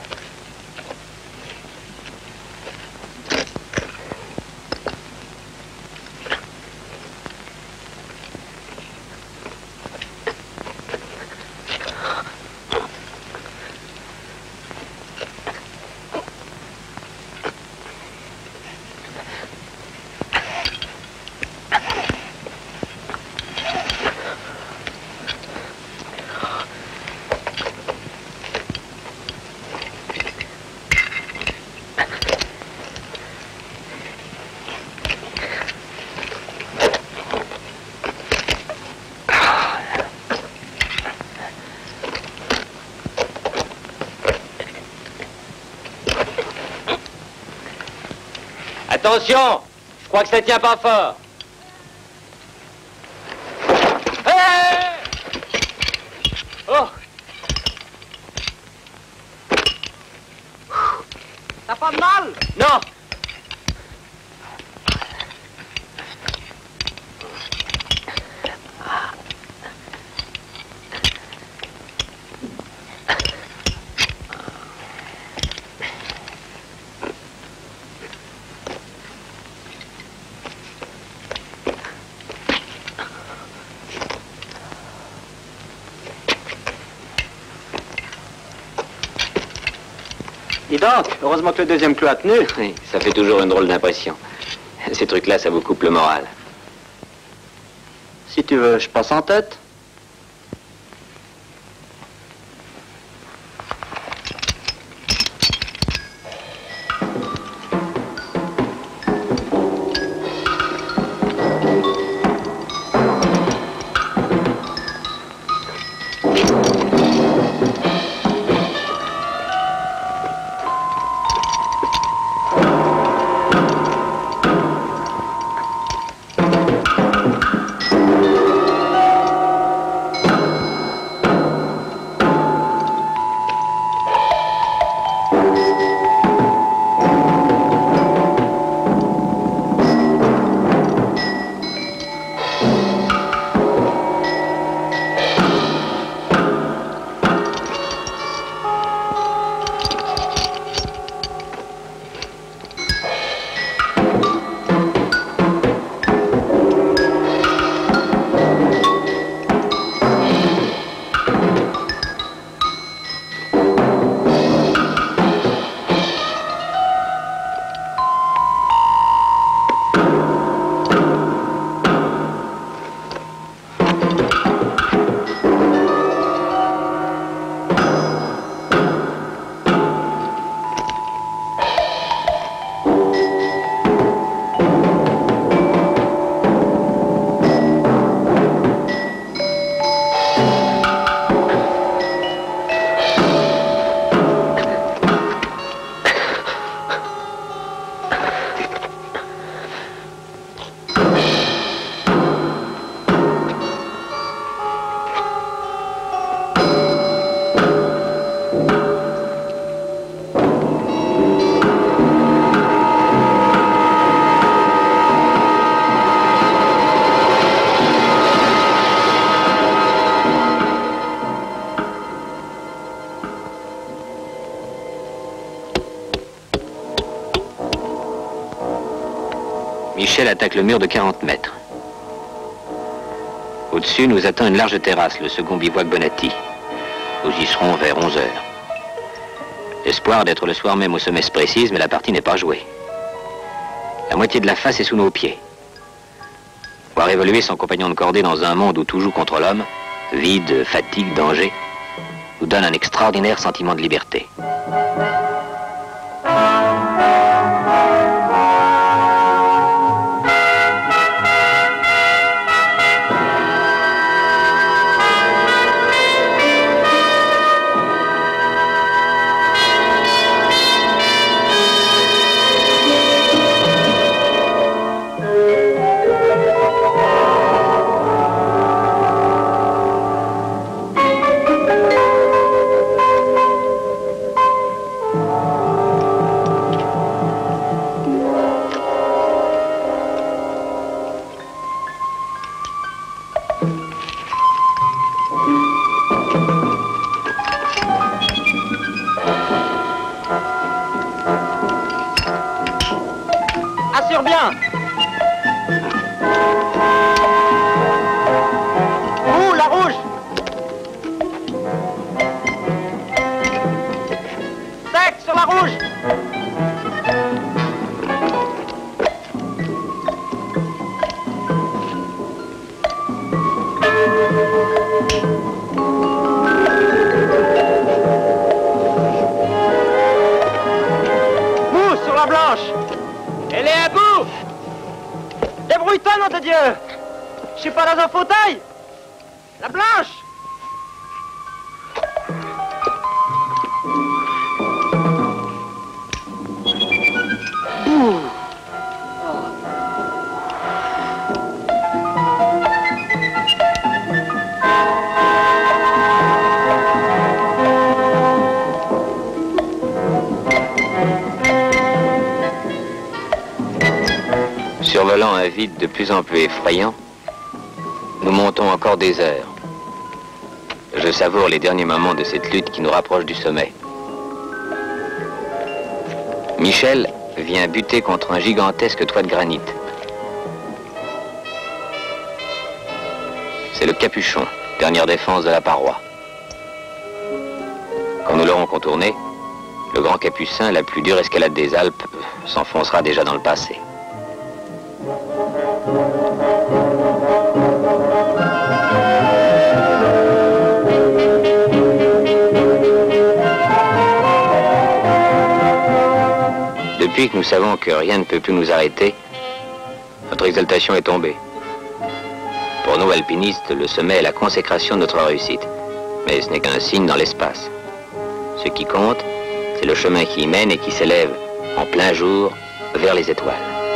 Attention, je crois que ça tient pas fort. Hey! Oh! T'as pas de mal? Non. Dis donc, heureusement que le deuxième clou a tenu. Oui, ça fait toujours une drôle d'impression. Ces trucs-là, ça vous coupe le moral. Si tu veux, je passe en tête. Michel attaque le mur de quarante mètres. Au-dessus nous attend une large terrasse, le second bivouac Bonatti. Nous y serons vers onze heures. L'espoir d'être le soir même au sommet se précise, mais la partie n'est pas jouée. La moitié de la face est sous nos pieds. Voir évoluer son compagnon de cordée dans un monde où tout joue contre l'homme, vide, fatigue, danger, nous donne un extraordinaire sentiment de liberté. Assure bien. Où, la rouge? Sec sur la rouge. Mou sur la blanche. Elle est à bout. Débrouille-toi, nom de Dieu. Je suis pas dans un fauteuil. La blanche. Ouh. Survolant un vide de plus en plus effrayant, nous montons encore des heures. Je savoure les derniers moments de cette lutte qui nous rapproche du sommet. Michel vient buter contre un gigantesque toit de granit. C'est le capuchon, dernière défense de la paroi. Quand nous l'aurons contourné, le grand capucin, la plus dure escalade des Alpes, s'enfoncera déjà dans le passé. Depuis que nous savons que rien ne peut plus nous arrêter, notre exaltation est tombée. Pour nous, alpinistes, le sommet est la consécration de notre réussite. Mais ce n'est qu'un signe dans l'espace. Ce qui compte, c'est le chemin qui y mène et qui s'élève en plein jour vers les étoiles.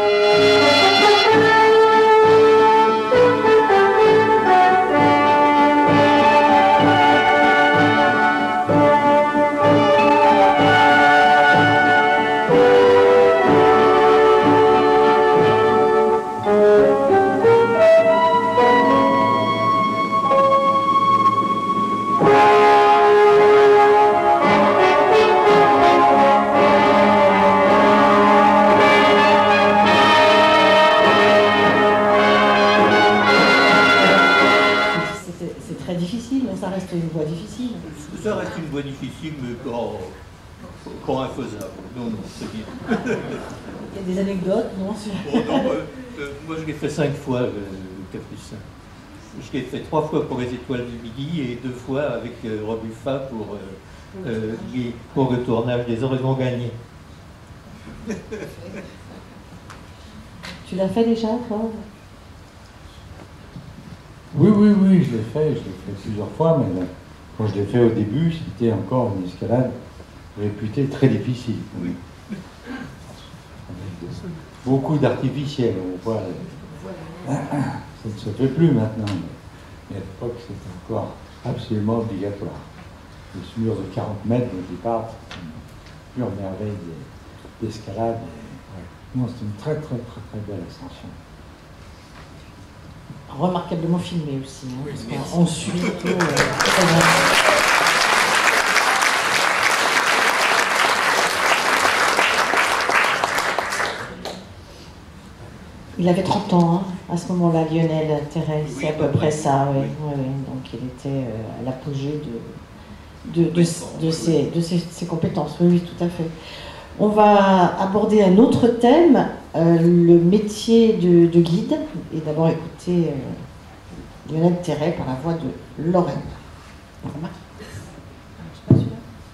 une voie difficile. Ça reste une voie difficile, mais pas, pas infaisable. Non, non, c'est bien. Il y a des anecdotes, non sur... Oh, non, euh, euh, moi, je l'ai fait cinq fois, le, le Capucin. Je l'ai fait trois fois pour les Étoiles du Midi et deux fois avec euh, Robuffa pour, euh, euh, les, pour le tournage des Horizons gagnés. Tu l'as fait déjà, toi? Oui, oui, oui, je l'ai fait, je l'ai fait plusieurs fois, mais là, quand je l'ai fait au début, c'était encore une escalade réputée très difficile. Oui. Avec de, beaucoup d'artificiels, on voit. Ça ne se fait plus maintenant, mais à l'époque, c'était encore absolument obligatoire. Le mur de quarante mètres dont il parle, c'est une pure merveille d'escalade. Ouais. Non, c'est une très, très, très, très belle ascension. Remarquablement filmé aussi, hein, oui, parce qu'on suit tout. Euh, Il avait trente ans, hein, à ce moment-là, Lionel Terray, c'est Oui, à peu bah, près oui. ça, oui. Oui, oui. Donc il était euh, à l'apogée de, de, de, de, ses, de ses, ses compétences, oui, oui, tout à fait. On va aborder un autre thème, euh, le métier de, de guide, et d'abord écouter euh, Lionel Terray par la voix de Lorraine. Il marche ?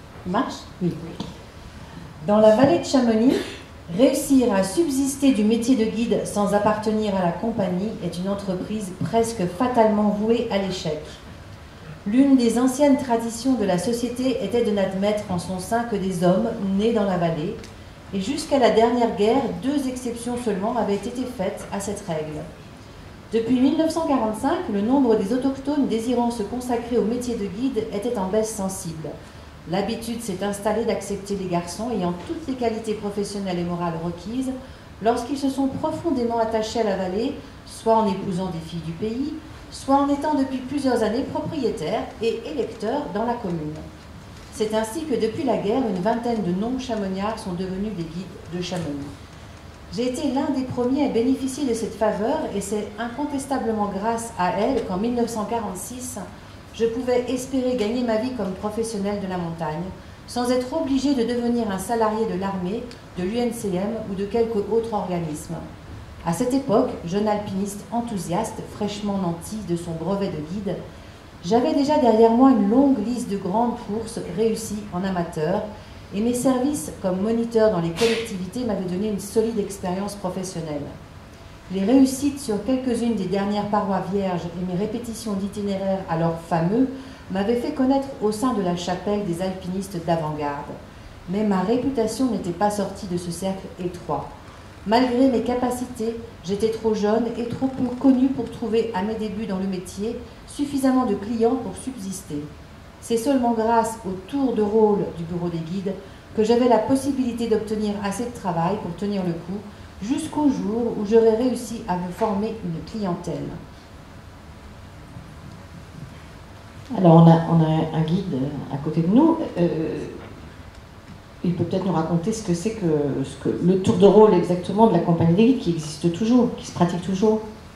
Oui. Dans la vallée de Chamonix, réussir à subsister du métier de guide sans appartenir à la compagnie est une entreprise presque fatalement vouée à l'échec. L'une des anciennes traditions de la société était de n'admettre en son sein que des hommes nés dans la vallée, et jusqu'à la dernière guerre, deux exceptions seulement avaient été faites à cette règle. Depuis mille neuf cent quarante-cinq, le nombre des autochtones désirant se consacrer au métier de guide était en baisse sensible. L'habitude s'est installée d'accepter les garçons ayant toutes les qualités professionnelles et morales requises lorsqu'ils se sont profondément attachés à la vallée, soit en épousant des filles du pays, soit en étant depuis plusieurs années propriétaires et électeurs dans la commune. C'est ainsi que depuis la guerre, une vingtaine de non-chamoniards sont devenus des guides de Chamonix. J'ai été l'un des premiers à bénéficier de cette faveur et c'est incontestablement grâce à elle qu'en mille neuf cent quarante-six, je pouvais espérer gagner ma vie comme professionnel de la montagne, sans être obligé de devenir un salarié de l'armée, de l'U N C M ou de quelque autre organisme. À cette époque, jeune alpiniste enthousiaste, fraîchement nanti de son brevet de guide, j'avais déjà derrière moi une longue liste de grandes courses réussies en amateur, et mes services comme moniteur dans les collectivités m'avaient donné une solide expérience professionnelle. Les réussites sur quelques-unes des dernières parois vierges et mes répétitions d'itinéraires alors fameux m'avaient fait connaître au sein de la chapelle des alpinistes d'avant-garde. Mais ma réputation n'était pas sortie de ce cercle étroit. Malgré mes capacités, j'étais trop jeune et trop peu connue pour trouver à mes débuts dans le métier suffisamment de clients pour subsister. C'est seulement grâce au tour de rôle du bureau des guides que j'avais la possibilité d'obtenir assez de travail pour tenir le coup, jusqu'au jour où j'aurais réussi à me former une clientèle. Alors, on a, on a un guide à côté de nous. Euh, il peut peut-être nous raconter ce que c'est que, ce que le tour de rôle exactement de la compagnie des guides qui existe toujours, qui se pratique toujours.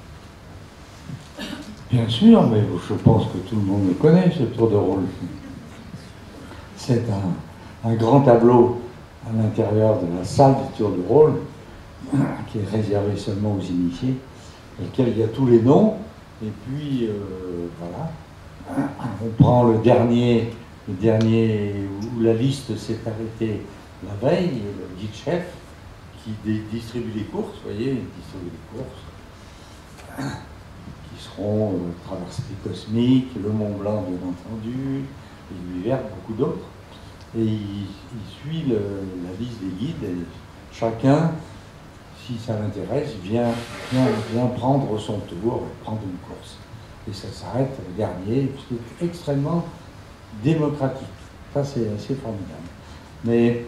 Bien sûr, mais je pense que tout le monde le connaît, ce tour de rôle. C'est un, un grand tableau à l'intérieur de la salle du tour de rôle, qui est réservé seulement aux initiés, dans lequel il y a tous les noms, et puis euh, voilà, on prend le dernier, le dernier où la liste s'est arrêtée la veille, le guide chef, qui distribue les courses, vous voyez, il distribue les courses, qui seront euh, Traversée cosmique, le Mont Blanc bien entendu, l'Univers, beaucoup d'autres, et il, il suit le, la liste des guides, et chacun, si ça l'intéresse, vient, vient, vient prendre son tour, prendre une course. Et ça s'arrête le dernier, c'est extrêmement démocratique. Ça, c'est assez formidable. Mais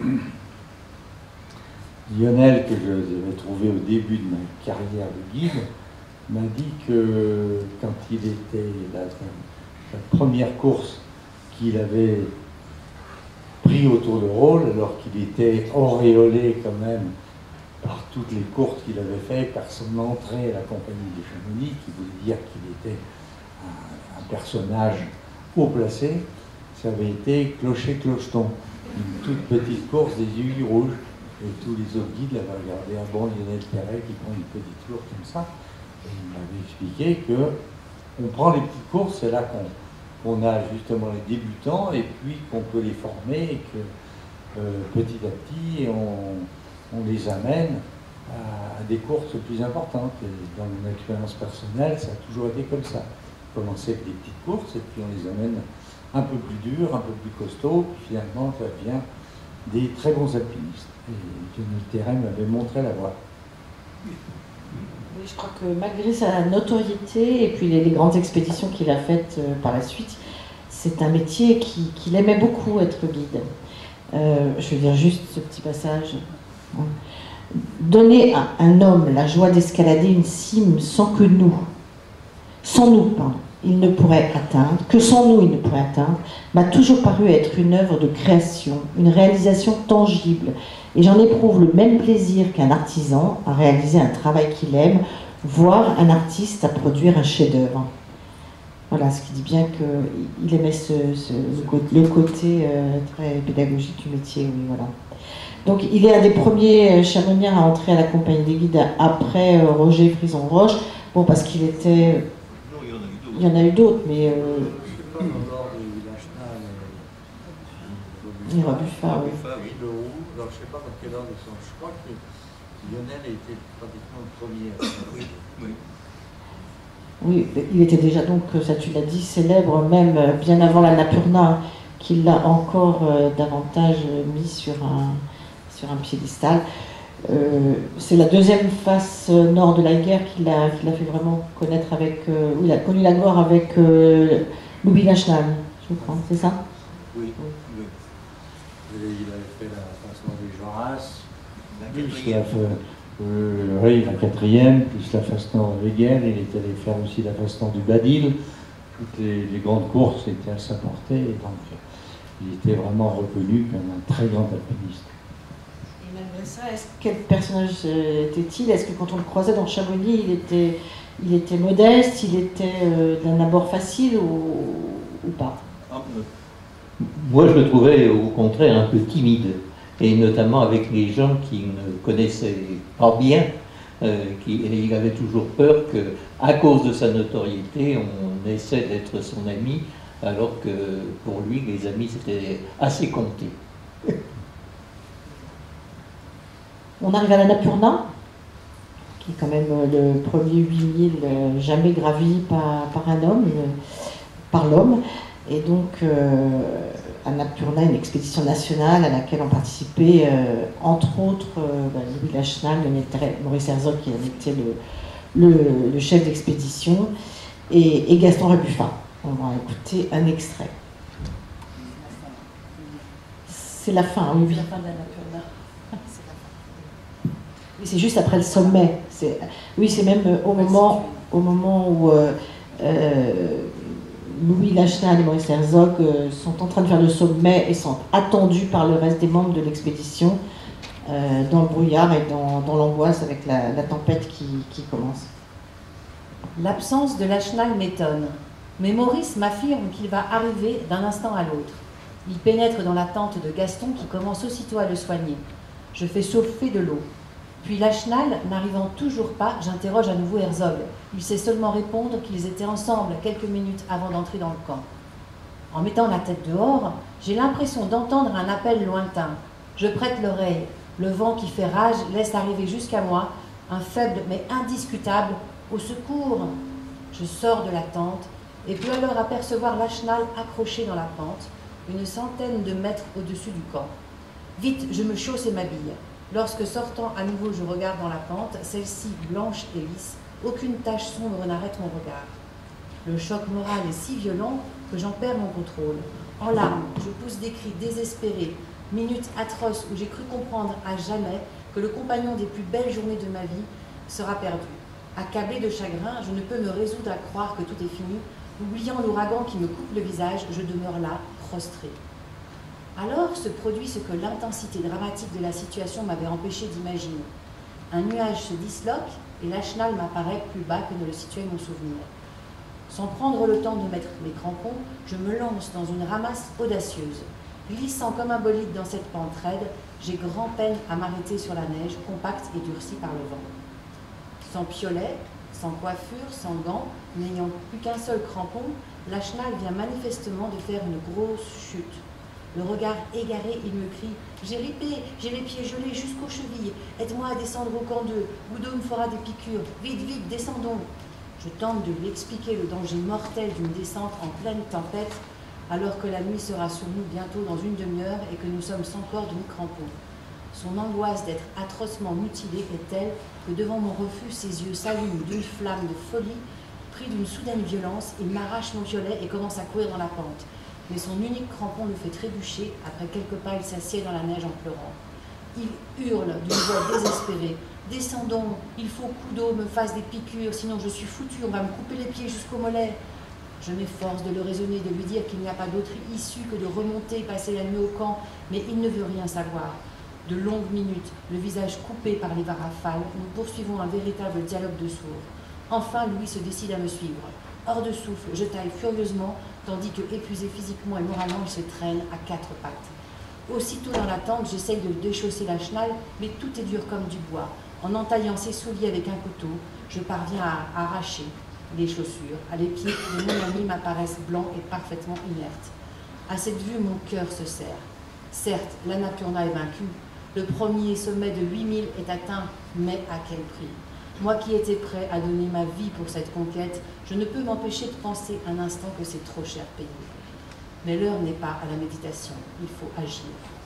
Lionel, que j'avais trouvé au début de ma carrière de guide, m'a dit que quand il était la, la première course qu'il avait pris au tour de rôle, alors qu'il était auréolé quand même par toutes les courses qu'il avait faites, par son entrée à la compagnie de Chamonix, qui voulait dire qu'il était un, un personnage haut placé, ça avait été Clocher-Clocheton, une toute petite course des aiguilles rouges. Et tous les autres guides l'avaient regardé, un bon Lionel Terray qui prend une petite course comme ça. Et il m'avait expliqué qu'on prend les petites courses, c'est là qu'on qu'on a justement les débutants, et puis qu'on peut les former, et que euh, petit à petit, on, on les amène à, à des courses plus importantes. Et dans mon expérience personnelle, ça a toujours été comme ça. On commençait avec des petites courses, et puis on les amène un peu plus dures, un peu plus costauds, puis finalement, ça devient des très bons alpinistes. Et Lionel Terray m'avait montré la voie. Oui, je crois que malgré sa notoriété et puis les, les grandes expéditions qu'il a faites euh, par la suite, c'est un métier qu'il qui aimait beaucoup, être guide. Euh, je vais dire juste ce petit passage. Donner à un homme la joie d'escalader une cime sans que nous, sans nous, pardon, il ne pourrait atteindre, que sans nous il ne pourrait atteindre, m'a toujours paru être une œuvre de création, une réalisation tangible. Et j'en éprouve le même plaisir qu'un artisan à réaliser un travail qu'il aime, voire un artiste à produire un chef-d'œuvre. Voilà, ce qui dit bien qu'il aimait ce, ce, le côté euh, très pédagogique du métier. Oui, voilà. Donc il est un des premiers chamoniards à entrer à la compagnie des guides après euh, Roger Frison-Roche. Bon, parce qu'il était... Il y en a eu d'autres, mais... Euh... Il Rabuffa, oui. Oui, le roux. Alors, je ne sais pas dans quel ordre ils sont. Je crois que Lionel a été pratiquement le premier. Oui, oui. Oui, il était déjà donc, ça tu l'as dit, célèbre même bien avant la Napurna, qu'il l'a encore euh, davantage mis sur un, sur un piédestal. Euh, c'est la deuxième face nord de la guerre qu'il a, qu'il a fait vraiment connaître avec... Euh, il a connu la gloire avec euh, Louis Lachenal, je crois, c'est ça? Oui, oui. Il avait fait la face nord du Joras, La plus la, euh, oui, la quatrième, plus la face nord de Weger. Il est allé faire aussi la face nord du Badil. Toutes les, les grandes courses étaient à sa portée, et donc il était vraiment reconnu comme un très grand alpiniste. Et malgré ça, quel personnage était-il? Est-ce que quand on le croisait dans Chamonix, il était, il était modeste, il était euh, d'un abord facile ou, ou pas? Moi, je le trouvais au contraire un peu timide, et notamment avec les gens qui ne connaissaient pas bien. Euh, qui, et il avait toujours peur qu'à cause de sa notoriété, on essaie d'être son ami, alors que pour lui, les amis, c'était assez compté. On arrive à la Napurna, qui est quand même le premier huit mille jamais gravi par, par un homme, par l'homme. Et donc, euh, à Napurna, une expédition nationale à laquelle ont participé, euh, entre autres, euh, bah, Louis Lachenal, Maurice Herzog, qui en était le, le, le chef d'expédition, et, et Gaston Rabuffa. On va écouter un extrait. C'est la fin, oui. C'est la fin de la Napurna. Oui, c'est juste après le sommet. Oui, c'est même au moment, au moment où euh, euh, Louis Lachenal et Maurice Herzog euh, sont en train de faire le sommet et sont attendus par le reste des membres de l'expédition euh, dans le brouillard et dans, dans l'angoisse avec la, la tempête qui, qui commence. L'absence de Lachenal m'étonne, mais Maurice m'affirme qu'il va arriver d'un instant à l'autre. Il pénètre dans la tente de Gaston qui commence aussitôt à le soigner. Je fais chauffer de l'eau. Puis Lachenal, n'arrivant toujours pas, j'interroge à nouveau Herzog. Il sait seulement répondre qu'ils étaient ensemble quelques minutes avant d'entrer dans le camp. En mettant la tête dehors, j'ai l'impression d'entendre un appel lointain. Je prête l'oreille. Le vent qui fait rage laisse arriver jusqu'à moi un faible mais indiscutable « Au secours !» Je sors de la tente et peux alors apercevoir Lachenal accroché dans la pente, une centaine de mètres au-dessus du camp. Vite, je me chausse et m'habille. Lorsque sortant à nouveau je regarde dans la pente, celle-ci blanche et lisse, aucune tache sombre n'arrête mon regard. Le choc moral est si violent que j'en perds mon contrôle. En larmes, je pousse des cris désespérés, minutes atroces où j'ai cru comprendre à jamais que le compagnon des plus belles journées de ma vie sera perdu. Accablé de chagrin, je ne peux me résoudre à croire que tout est fini. Oubliant l'ouragan qui me coupe le visage, je demeure là, prostrée. Alors se produit ce que l'intensité dramatique de la situation m'avait empêché d'imaginer. Un nuage se disloque et Lachenal m'apparaît plus bas que ne le situait mon souvenir. Sans prendre le temps de mettre mes crampons, je me lance dans une ramasse audacieuse. Glissant comme un bolide dans cette pente raide, j'ai grand-peine à m'arrêter sur la neige, compacte et durcie par le vent. Sans piolet, sans coiffure, sans gants, n'ayant plus qu'un seul crampon, Lachenal vient manifestement de faire une grosse chute. Le regard égaré, il me crie « J'ai ripé, j'ai les pieds gelés jusqu'aux chevilles, aide-moi à descendre au camp deux, Boudot me fera des piqûres, vite, vite, descendons !» Je tente de lui expliquer le danger mortel d'une descente en pleine tempête, alors que la nuit sera sur nous bientôt dans une demi-heure et que nous sommes sans corde ni crampons. Son angoisse d'être atrocement mutilé est telle que devant mon refus, ses yeux s'allument d'une flamme de folie. Pris d'une soudaine violence, il m'arrache mon violet et commence à courir dans la pente. Mais son unique crampon le fait trébucher. Après quelques pas, il s'assied dans la neige en pleurant. Il hurle d'une voix désespérée. « Descendons, il faut que Boudot me fasse des piqûres, sinon je suis foutu, on va me couper les pieds jusqu'au mollet. » Je m'efforce de le raisonner, de lui dire qu'il n'y a pas d'autre issue que de remonter, passer la nuit au camp, mais il ne veut rien savoir. De longues minutes, le visage coupé par les varafales, nous poursuivons un véritable dialogue de sourds. Enfin, Louis se décide à me suivre. Hors de souffle, je taille furieusement, tandis que, épuisé physiquement et moralement, il se traîne à quatre pattes. Aussitôt dans la tente, j'essaye de déchausser la chenille, mais tout est dur comme du bois. En entaillant ses souliers avec un couteau, je parviens à arracher les chaussures. À les pieds de mon ami m'apparaissent blancs et parfaitement inertes. À cette vue, mon cœur se serre. Certes, l'Annapurna est vaincue. Le premier sommet de huit mille est atteint, mais à quel prix? Moi qui étais prêt à donner ma vie pour cette conquête, je ne peux m'empêcher de penser un instant que c'est trop cher payé. Mais l'heure n'est pas à la méditation, il faut agir.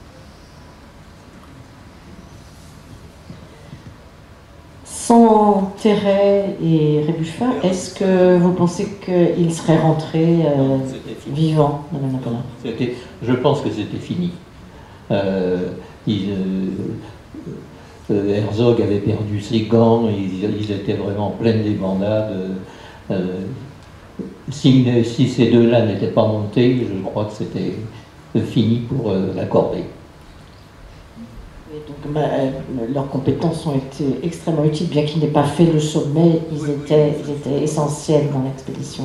Sans Terray et Rébuffat, est-ce que vous pensez qu'ils seraient rentrés euh, vivants dans l'Annapurna? Je pense que c'était fini. Euh, il, euh, Herzog avait perdu ses gants, ils, ils étaient vraiment pleins débandades. Euh, si, si ces deux-là n'étaient pas montés, je crois que c'était fini pour euh, la corvée. Donc, bah, leurs compétences ont été extrêmement utiles, bien qu'ils n'aient pas fait le sommet, ils, oui, étaient, oui. ils étaient essentiels dans l'expédition.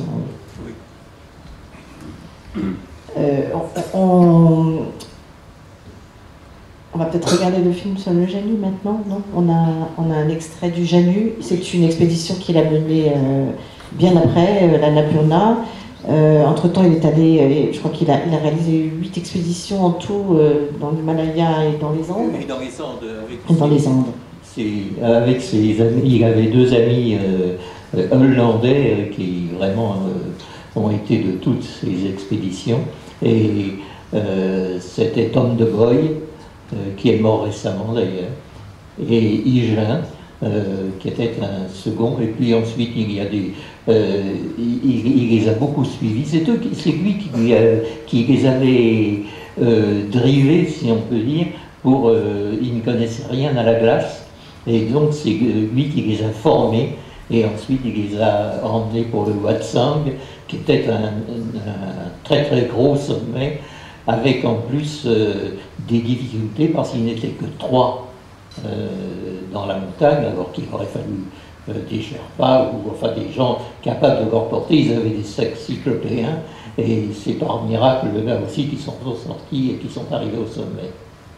Oui. Euh, on, on, on va peut-être regarder le film sur le Janus maintenant, non on a, on a un extrait du Janus, c'est une expédition qu'il a menée euh, bien après euh, l'Annapurna. Euh, entre-temps, il est allé, euh, je crois qu'il a, il a réalisé huit expéditions en tout euh, dans l'Himalaya et dans les Andes. Oui, dans les Andes. Avec et dans ses, les Andes. Ses, avec ses amis, il avait deux amis euh, hollandais euh, qui vraiment euh, ont été de toutes ces expéditions. Et euh, c'était Tom de Boy, euh, qui est mort récemment d'ailleurs, et Higelin, euh, qui était un second. Et puis ensuite, il y a des... Euh, il, il les a beaucoup suivis. C'est lui qui, euh, qui les avait euh, drivés, si on peut dire, pour... Euh, ils ne connaissaient rien à la glace. Et donc, c'est lui qui les a formés. Et ensuite, il les a emmenés pour le Watsang, qui était un, un très très gros sommet, avec en plus euh, des difficultés, parce qu'il n'était que trois euh, dans la montagne, alors qu'il aurait fallu... des Sherpas ou enfin des gens capables de leur porter. Ils avaient des sacs cyclopéens et c'est par miracle là aussi qu'ils sont sortis et qui sont arrivés au sommet.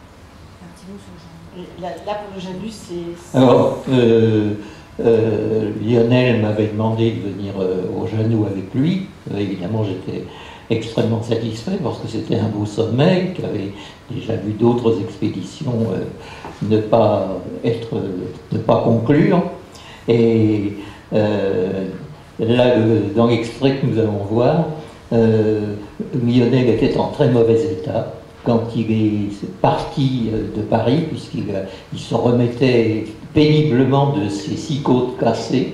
Là, là pour le Janus, c'est... Alors, euh, euh, Lionel m'avait demandé de venir euh, au Janus avec lui. Euh, évidemment, j'étais extrêmement satisfait parce que c'était un beau sommet, qui avait déjà vu d'autres expéditions euh, ne pas être, ne pas conclure. Et euh, là, le, dans l'extrait que nous allons voir, euh, Lionel était en très mauvais état quand il est parti de Paris, puisqu'il il se remettait péniblement de ses six côtes cassées.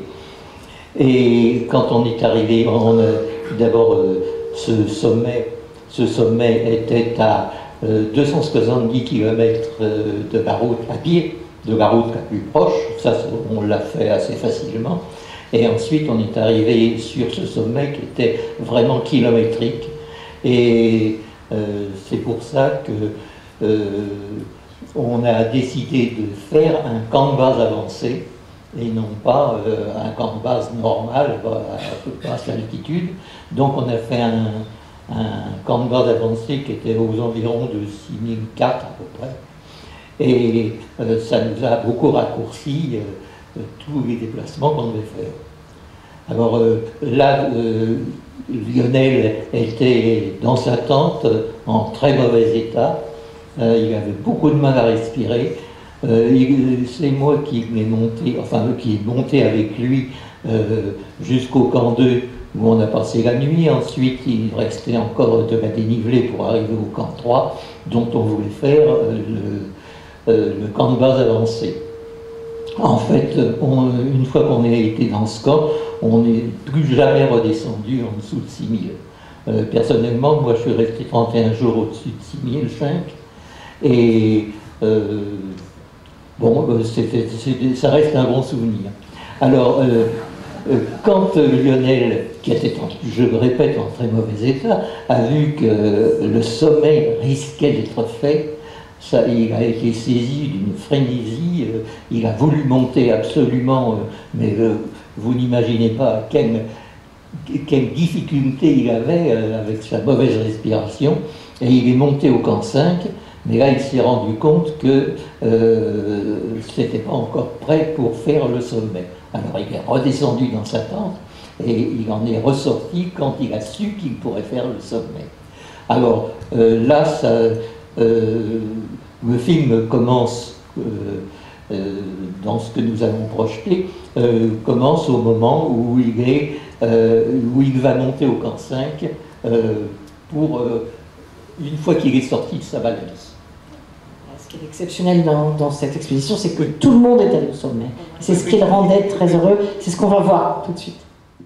Et quand on est arrivé, d'abord, euh, ce sommet, ce sommet était à euh, deux cent soixante-dix kilomètres euh, de la route à pied, de la route la plus proche, ça on l'a fait assez facilement, et ensuite on est arrivé sur ce sommet qui était vraiment kilométrique, et euh, c'est pour ça que euh, on a décidé de faire un camp de base avancé, et non pas euh, un camp de base normal à peu basse altitude. Donc on a fait un, un camp de base avancé qui était aux environs de six mille quatre à peu près. Et euh, ça nous a beaucoup raccourci euh, tous les déplacements qu'on devait faire. Alors euh, là, euh, Lionel était dans sa tente en très mauvais état. Euh, il avait beaucoup de mal à respirer. Euh, C'est moi qui l'ai monté, enfin qui est monté avec lui euh, jusqu'au camp deux où on a passé la nuit. Ensuite, il restait encore de la dénivelée pour arriver au camp trois, dont on voulait faire euh, le Euh, le camp de base avancé. En fait, on, une fois qu'on a été dans ce camp, on n'est plus jamais redescendu en dessous de six mille. Euh, personnellement, moi je suis resté trente et un jours au-dessus de six mille cinq, et euh, bon, c'était, c'était, ça reste un bon souvenir. Alors, euh, euh, quand euh, Lionel, qui était, en, je le répète, en très mauvais état, a vu que euh, le sommet risquait d'être fait, ça, il a été saisi d'une frénésie, euh, il a voulu monter absolument, euh, mais euh, vous n'imaginez pas quelle, quelle difficulté il avait euh, avec sa mauvaise respiration, et il est monté au camp cinq, mais là il s'est rendu compte que euh, c'était pas encore prêt pour faire le sommet. Alors il est redescendu dans sa tente, et il en est ressorti quand il a su qu'il pourrait faire le sommet. Alors euh, là, ça... Euh, le film commence, euh, euh, dans ce que nous allons projeter, euh, commence au moment où il, est, euh, où il va monter au camp cinq euh, pour, euh, une fois qu'il est sorti de sa valise. Ce qui est exceptionnel dans, dans cette expédition, c'est que tout le monde est allé au sommet. C'est ce qui le rendait très heureux. C'est ce qu'on va voir tout de suite.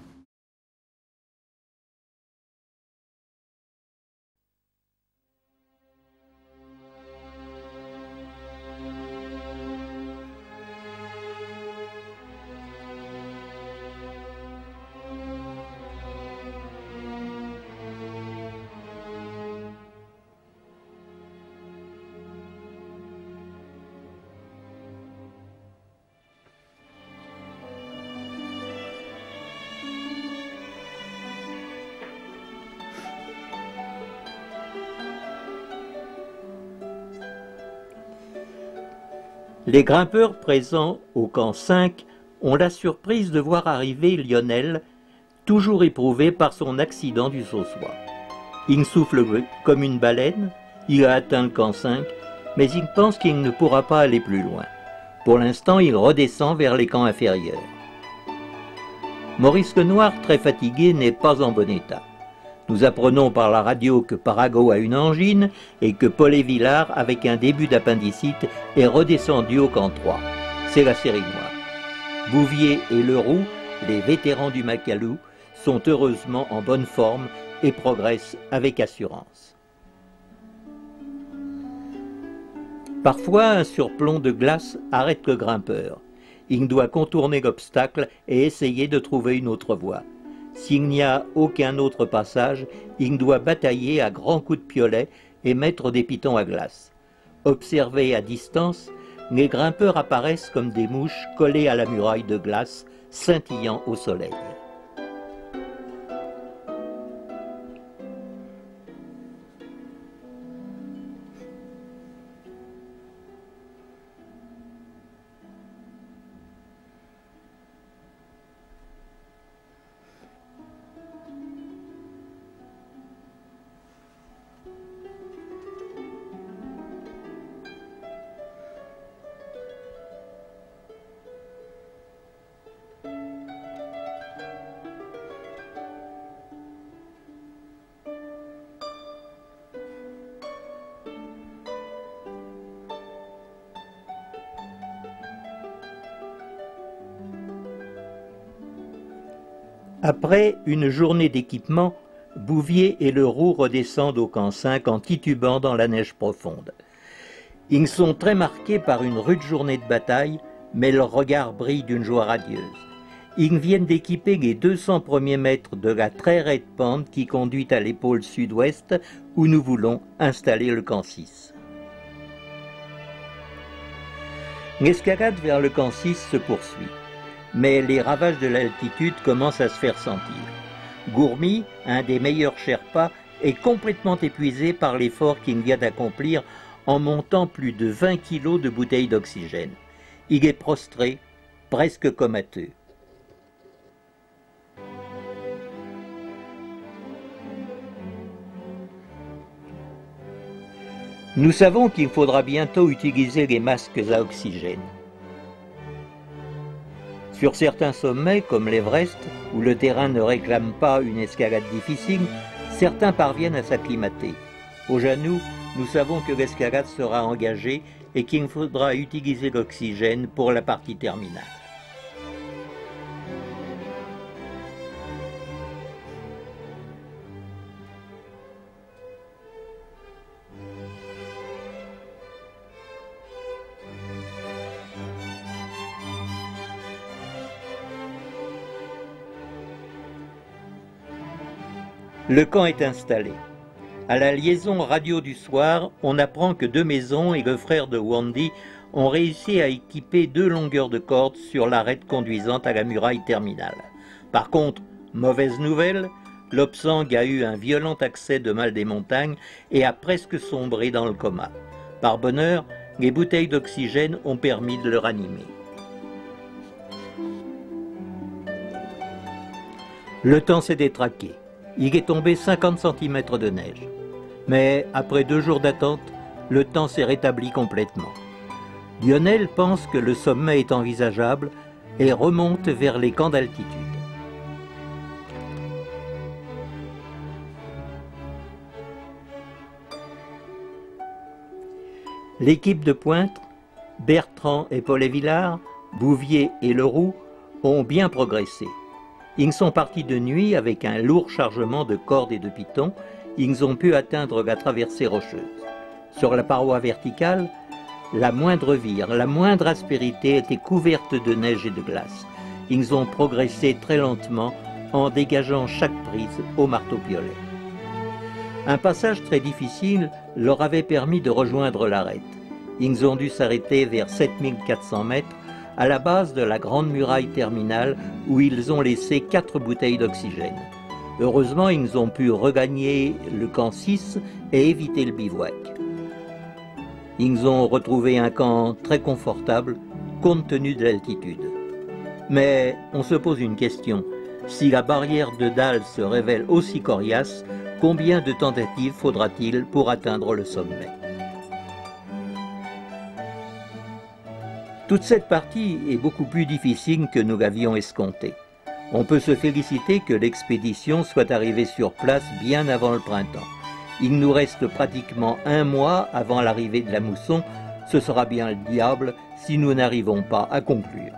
Les grimpeurs présents au camp cinq ont la surprise de voir arriver Lionel, toujours éprouvé par son accident du Saussois. Il souffle comme une baleine, il a atteint le camp cinq, mais il pense qu'il ne pourra pas aller plus loin. Pour l'instant, il redescend vers les camps inférieurs. Maurice Lenoir, très fatigué, n'est pas en bon état. Nous apprenons par la radio que Parago a une angine et que Paul Villard, avec un début d'appendicite, est redescendu au camp trois. C'est la série noire. Bouvier et Leroux, les vétérans du Macalou, sont heureusement en bonne forme et progressent avec assurance. Parfois, un surplomb de glace arrête le grimpeur. Il doit contourner l'obstacle et essayer de trouver une autre voie. S'il n'y a aucun autre passage, il doit batailler à grands coups de piolet et mettre des pitons à glace. Observés à distance, les grimpeurs apparaissent comme des mouches collées à la muraille de glace, scintillant au soleil. Après une journée d'équipement, Bouvier et Leroux redescendent au camp cinq en titubant dans la neige profonde. Ils sont très marqués par une rude journée de bataille, mais leur regard brille d'une joie radieuse. Ils viennent d'équiper les deux cents premiers mètres de la très raide pente qui conduit à l'épaule sud-ouest où nous voulons installer le camp six. L'escalade vers le camp six se poursuit, mais les ravages de l'altitude commencent à se faire sentir. Gourmi, un des meilleurs Sherpas, est complètement épuisé par l'effort qu'il vient d'accomplir en montant plus de vingt kilos de bouteilles d'oxygène. Il est prostré, presque comateux. Nous savons qu'il faudra bientôt utiliser les masques à oxygène. Sur certains sommets, comme l'Everest, où le terrain ne réclame pas une escalade difficile, certains parviennent à s'acclimater. Au Jannou, nous savons que l'escalade sera engagée et qu'il faudra utiliser l'oxygène pour la partie terminale. Le camp est installé. À la liaison radio du soir, on apprend que deux maisons et le frère de Wandy ont réussi à équiper deux longueurs de corde sur l'arête conduisant à la muraille terminale. Par contre, mauvaise nouvelle, Lobsang a eu un violent accès de mal des montagnes et a presque sombré dans le coma. Par bonheur, les bouteilles d'oxygène ont permis de le ranimer. Le temps s'est détraqué. Il est tombé cinquante centimètres de neige. Mais après deux jours d'attente, le temps s'est rétabli complètement. Lionel pense que le sommet est envisageable et remonte vers les camps d'altitude. L'équipe de pointe, Bertrand et Paulet-Villard, Bouvier et Leroux, ont bien progressé. Ils sont partis de nuit avec un lourd chargement de cordes et de pitons. Ils ont pu atteindre la traversée rocheuse. Sur la paroi verticale, la moindre vire, la moindre aspérité était couverte de neige et de glace. Ils ont progressé très lentement en dégageant chaque prise au marteau-piolet. Un passage très difficile leur avait permis de rejoindre l'arête. Ils ont dû s'arrêter vers sept mille quatre cents mètres à la base de la grande muraille terminale où ils ont laissé quatre bouteilles d'oxygène. Heureusement, ils ont pu regagner le camp six et éviter le bivouac. Ils ont retrouvé un camp très confortable compte tenu de l'altitude. Mais on se pose une question. Si la barrière de dalle se révèle aussi coriace, combien de tentatives faudra-t-il pour atteindre le sommet? Toute cette partie est beaucoup plus difficile que nous l'avions escompté. On peut se féliciter que l'expédition soit arrivée sur place bien avant le printemps. Il nous reste pratiquement un mois avant l'arrivée de la mousson. Ce sera bien le diable si nous n'arrivons pas à conclure.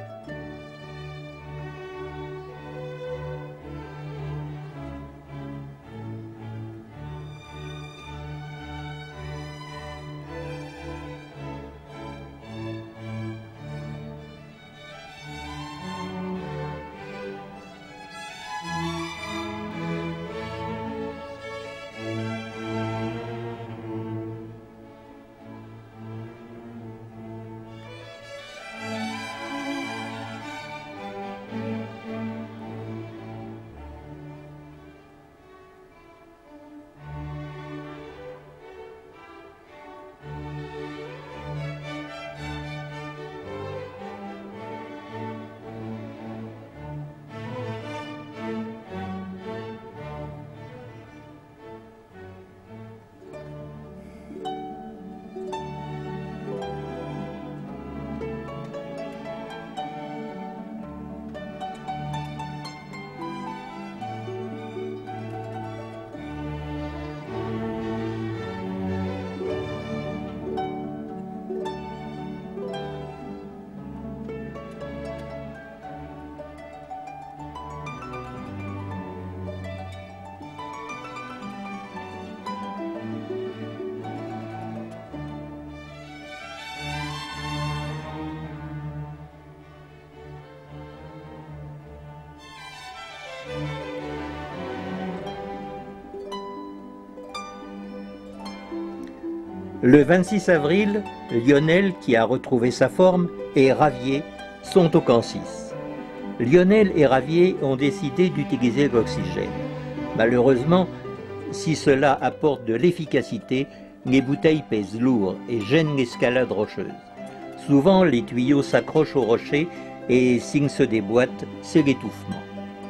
Le vingt-six avril, Lionel, qui a retrouvé sa forme, et Ravier sont au camp six. Lionel et Ravier ont décidé d'utiliser l'oxygène. Malheureusement, si cela apporte de l'efficacité, les bouteilles pèsent lourd et gênent l'escalade rocheuse. Souvent, les tuyaux s'accrochent au rocher et s'ils se déboîtent, c'est l'étouffement.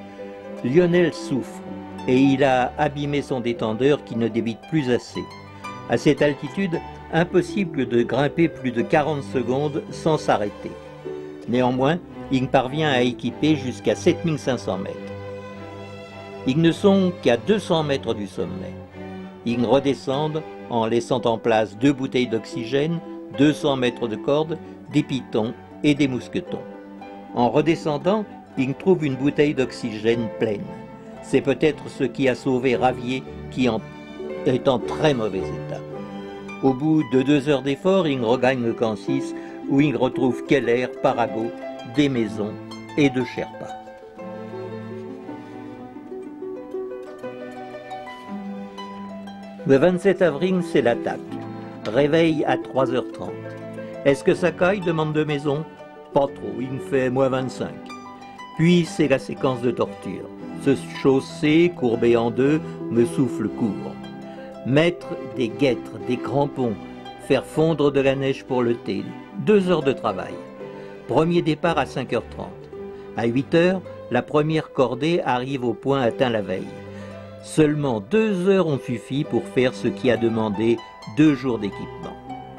Lionel souffre et il a abîmé son détendeur qui ne débite plus assez. À cette altitude, impossible de grimper plus de quarante secondes sans s'arrêter. Néanmoins, il parvient à équiper jusqu'à sept mille cinq cents mètres. Ils ne sont qu'à deux cents mètres du sommet. Ils redescendent en laissant en place deux bouteilles d'oxygène, deux cents mètres de corde, des pitons et des mousquetons. En redescendant, ils trouvent une bouteille d'oxygène pleine. C'est peut-être ce qui a sauvé Ravier qui en est en très mauvais état. Au bout de deux heures d'effort, ils regagnent le camp six où ils retrouvent Keller, Parago, des maisons et de Sherpas. Le vingt-sept avril, c'est l'attaque. Réveil à trois heures trente. Est-ce que ça caille, demande de maison? Pas trop, il me fait moins vingt-cinq. Puis c'est la séquence de torture. Se chausser, courbé en deux, me souffle court. Mettre des guêtres, des crampons, faire fondre de la neige pour le thé. Deux heures de travail. Premier départ à cinq heures trente. À huit heures, la première cordée arrive au point atteint la veille. Seulement deux heures ont suffi pour faire ce qui a demandé deux jours d'équipement.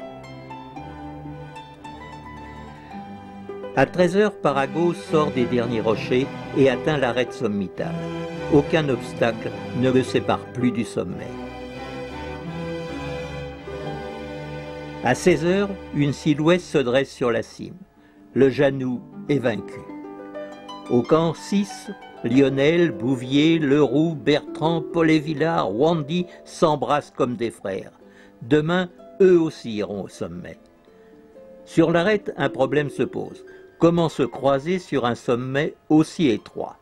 À treize heures, Parago sort des derniers rochers et atteint l'arête sommitale. Aucun obstacle ne le sépare plus du sommet. À seize heures, une silhouette se dresse sur la cime. Le Janou est vaincu. Au camp six, Lionel, Bouvier, Leroux, Bertrand, Paulet-Villard, Wandy s'embrassent comme des frères. Demain, eux aussi iront au sommet. Sur l'arête, un problème se pose. Comment se croiser sur un sommet aussi étroit?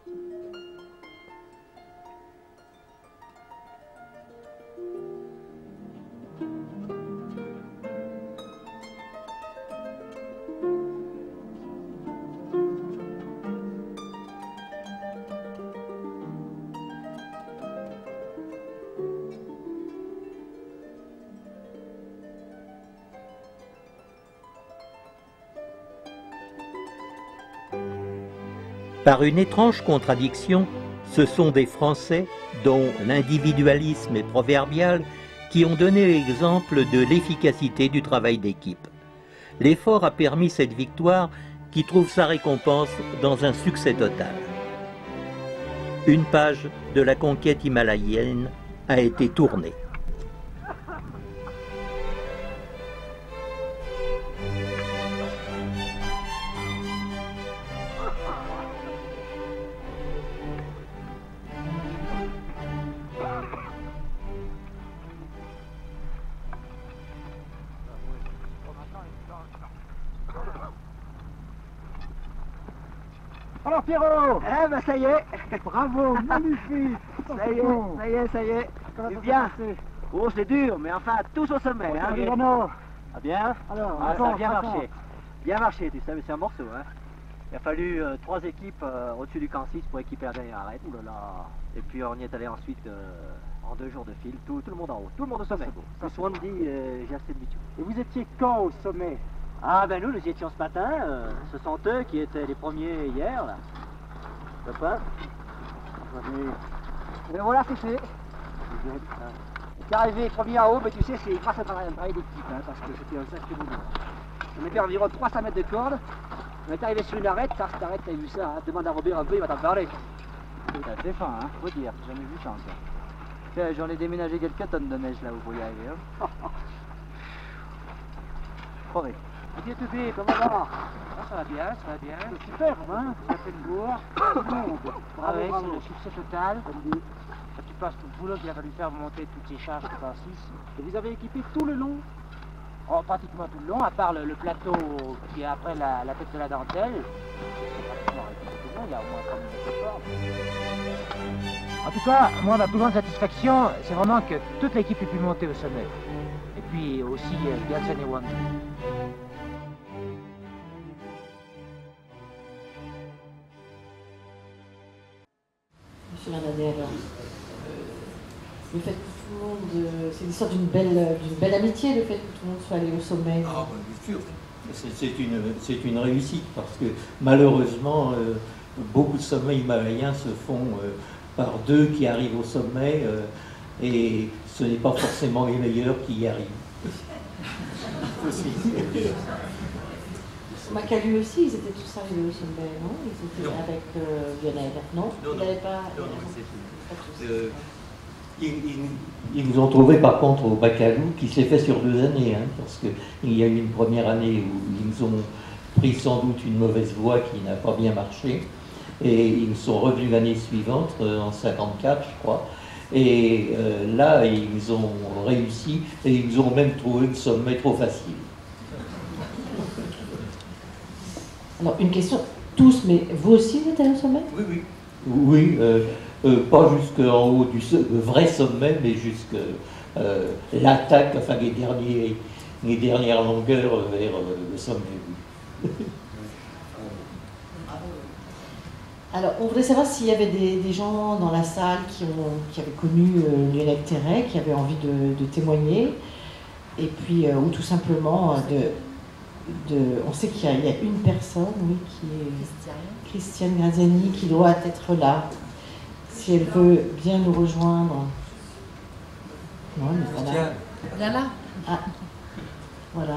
Par une étrange contradiction, ce sont des Français, dont l'individualisme est proverbial, qui ont donné l'exemple de l'efficacité du travail d'équipe. L'effort a permis cette victoire qui trouve sa récompense dans un succès total. Une page de la conquête himalayenne a été tournée. Alors Pierrot, eh ben ça y est. Bravo, magnifique. Ça y est, ça y est, ça y est. C'est bien. Oh, c'est dur, mais enfin, tous au sommet. Hein, ah bien. Alors, ah, ça a bien marché. Bien marché, tu sais, mais c'est un morceau. Hein. Il a fallu euh, trois équipes euh, au-dessus du camp six pour équiper la dernière arête. Ouh là là. Et puis on y est allé ensuite euh, en deux jours de fil, tout, tout le monde en haut, tout le monde au sommet. Plus Wandy et G A C de Bitou. Et vous étiez quand au sommet? Ah ben nous, nous y étions ce matin, euh, ce sont eux qui étaient les premiers hier, là. Copain. Et voilà, c'est fait. C'est arrivé premier en haut, mais tu sais, c'est grâce à un travail d'équipe, hein, parce que c'était un sacré boulot. On était environ trois cents mètres de corde, on est arrivé sur une arête, ça, cette arête, t'as vu ça, hein, demande à Robert un peu, il va t'en parler. C'est fin, hein, faut dire, j'ai jamais vu chance. J'en ai déménagé quelques tonnes de neige là où vous y arriver. Hein. Correct. Adieu tout bien, comment ça va? Ah, ça va bien, ça va bien. C'est super, hein? Ça fait le bourg. Ah oui, c'est le succès total. Quand tu passes tout le boulot qu'il a fallu faire monter toutes ces charges de camp six. Et vous avez équipé tout le long? Oh, pratiquement tout le long, à part le, le plateau qui est après la, la tête de la dentelle. Pratiquement tout le long, il y a au moins comme une forme. En tout cas, moi, ma plus grande satisfaction, c'est vraiment que toute l'équipe ait pu monter au sommet. Et puis aussi euh, Janssen et Wandy. Monsieur Bernadette, alors, le fait que tout le monde, euh, c'est l'histoire d'une belle, d'une belle amitié, le fait que tout le monde soit allé au sommet. Ah, bah, bien sûr. C'est une, c'est une réussite parce que malheureusement, euh, beaucoup de sommets himalayens se font euh, par deux qui arrivent au sommet euh, et ce n'est pas forcément les meilleurs qui y arrivent. Macalou aussi, ils étaient tous arrivés au sommet, non? Ils étaient non. avec euh, Lionel, non? Non, ils non. pas... Non, non, c'est tout. Euh, ils, ils, ils nous ont trouvé par contre au Bacalou, qui s'est fait sur deux années, hein, parce qu'il y a eu une première année où ils nous ont pris sans doute une mauvaise voie qui n'a pas bien marché, et ils sont revenus l'année suivante, euh, en cinquante-quatre je crois, et euh, là ils ont réussi, et ils ont même trouvé le sommet trop facile. Alors, une question, tous, mais vous aussi, vous êtes allé au sommet? Oui, oui. Oui, euh, euh, pas jusqu'en haut du so le vrai sommet, mais jusque euh, l'attaque, enfin les, derniers, les dernières longueurs vers euh, le sommet. Alors, on voudrait savoir s'il y avait des, des gens dans la salle qui, ont, qui avaient connu euh, Lionel Terray, qui avaient envie de, de témoigner, et puis, euh, ou tout simplement de... de on sait qu'il y, y a une personne, oui, qui est Christiane Graziani, qui doit être là, si elle veut bien nous rejoindre. Non, elle n'est pas là. Là, là. Ah, voilà.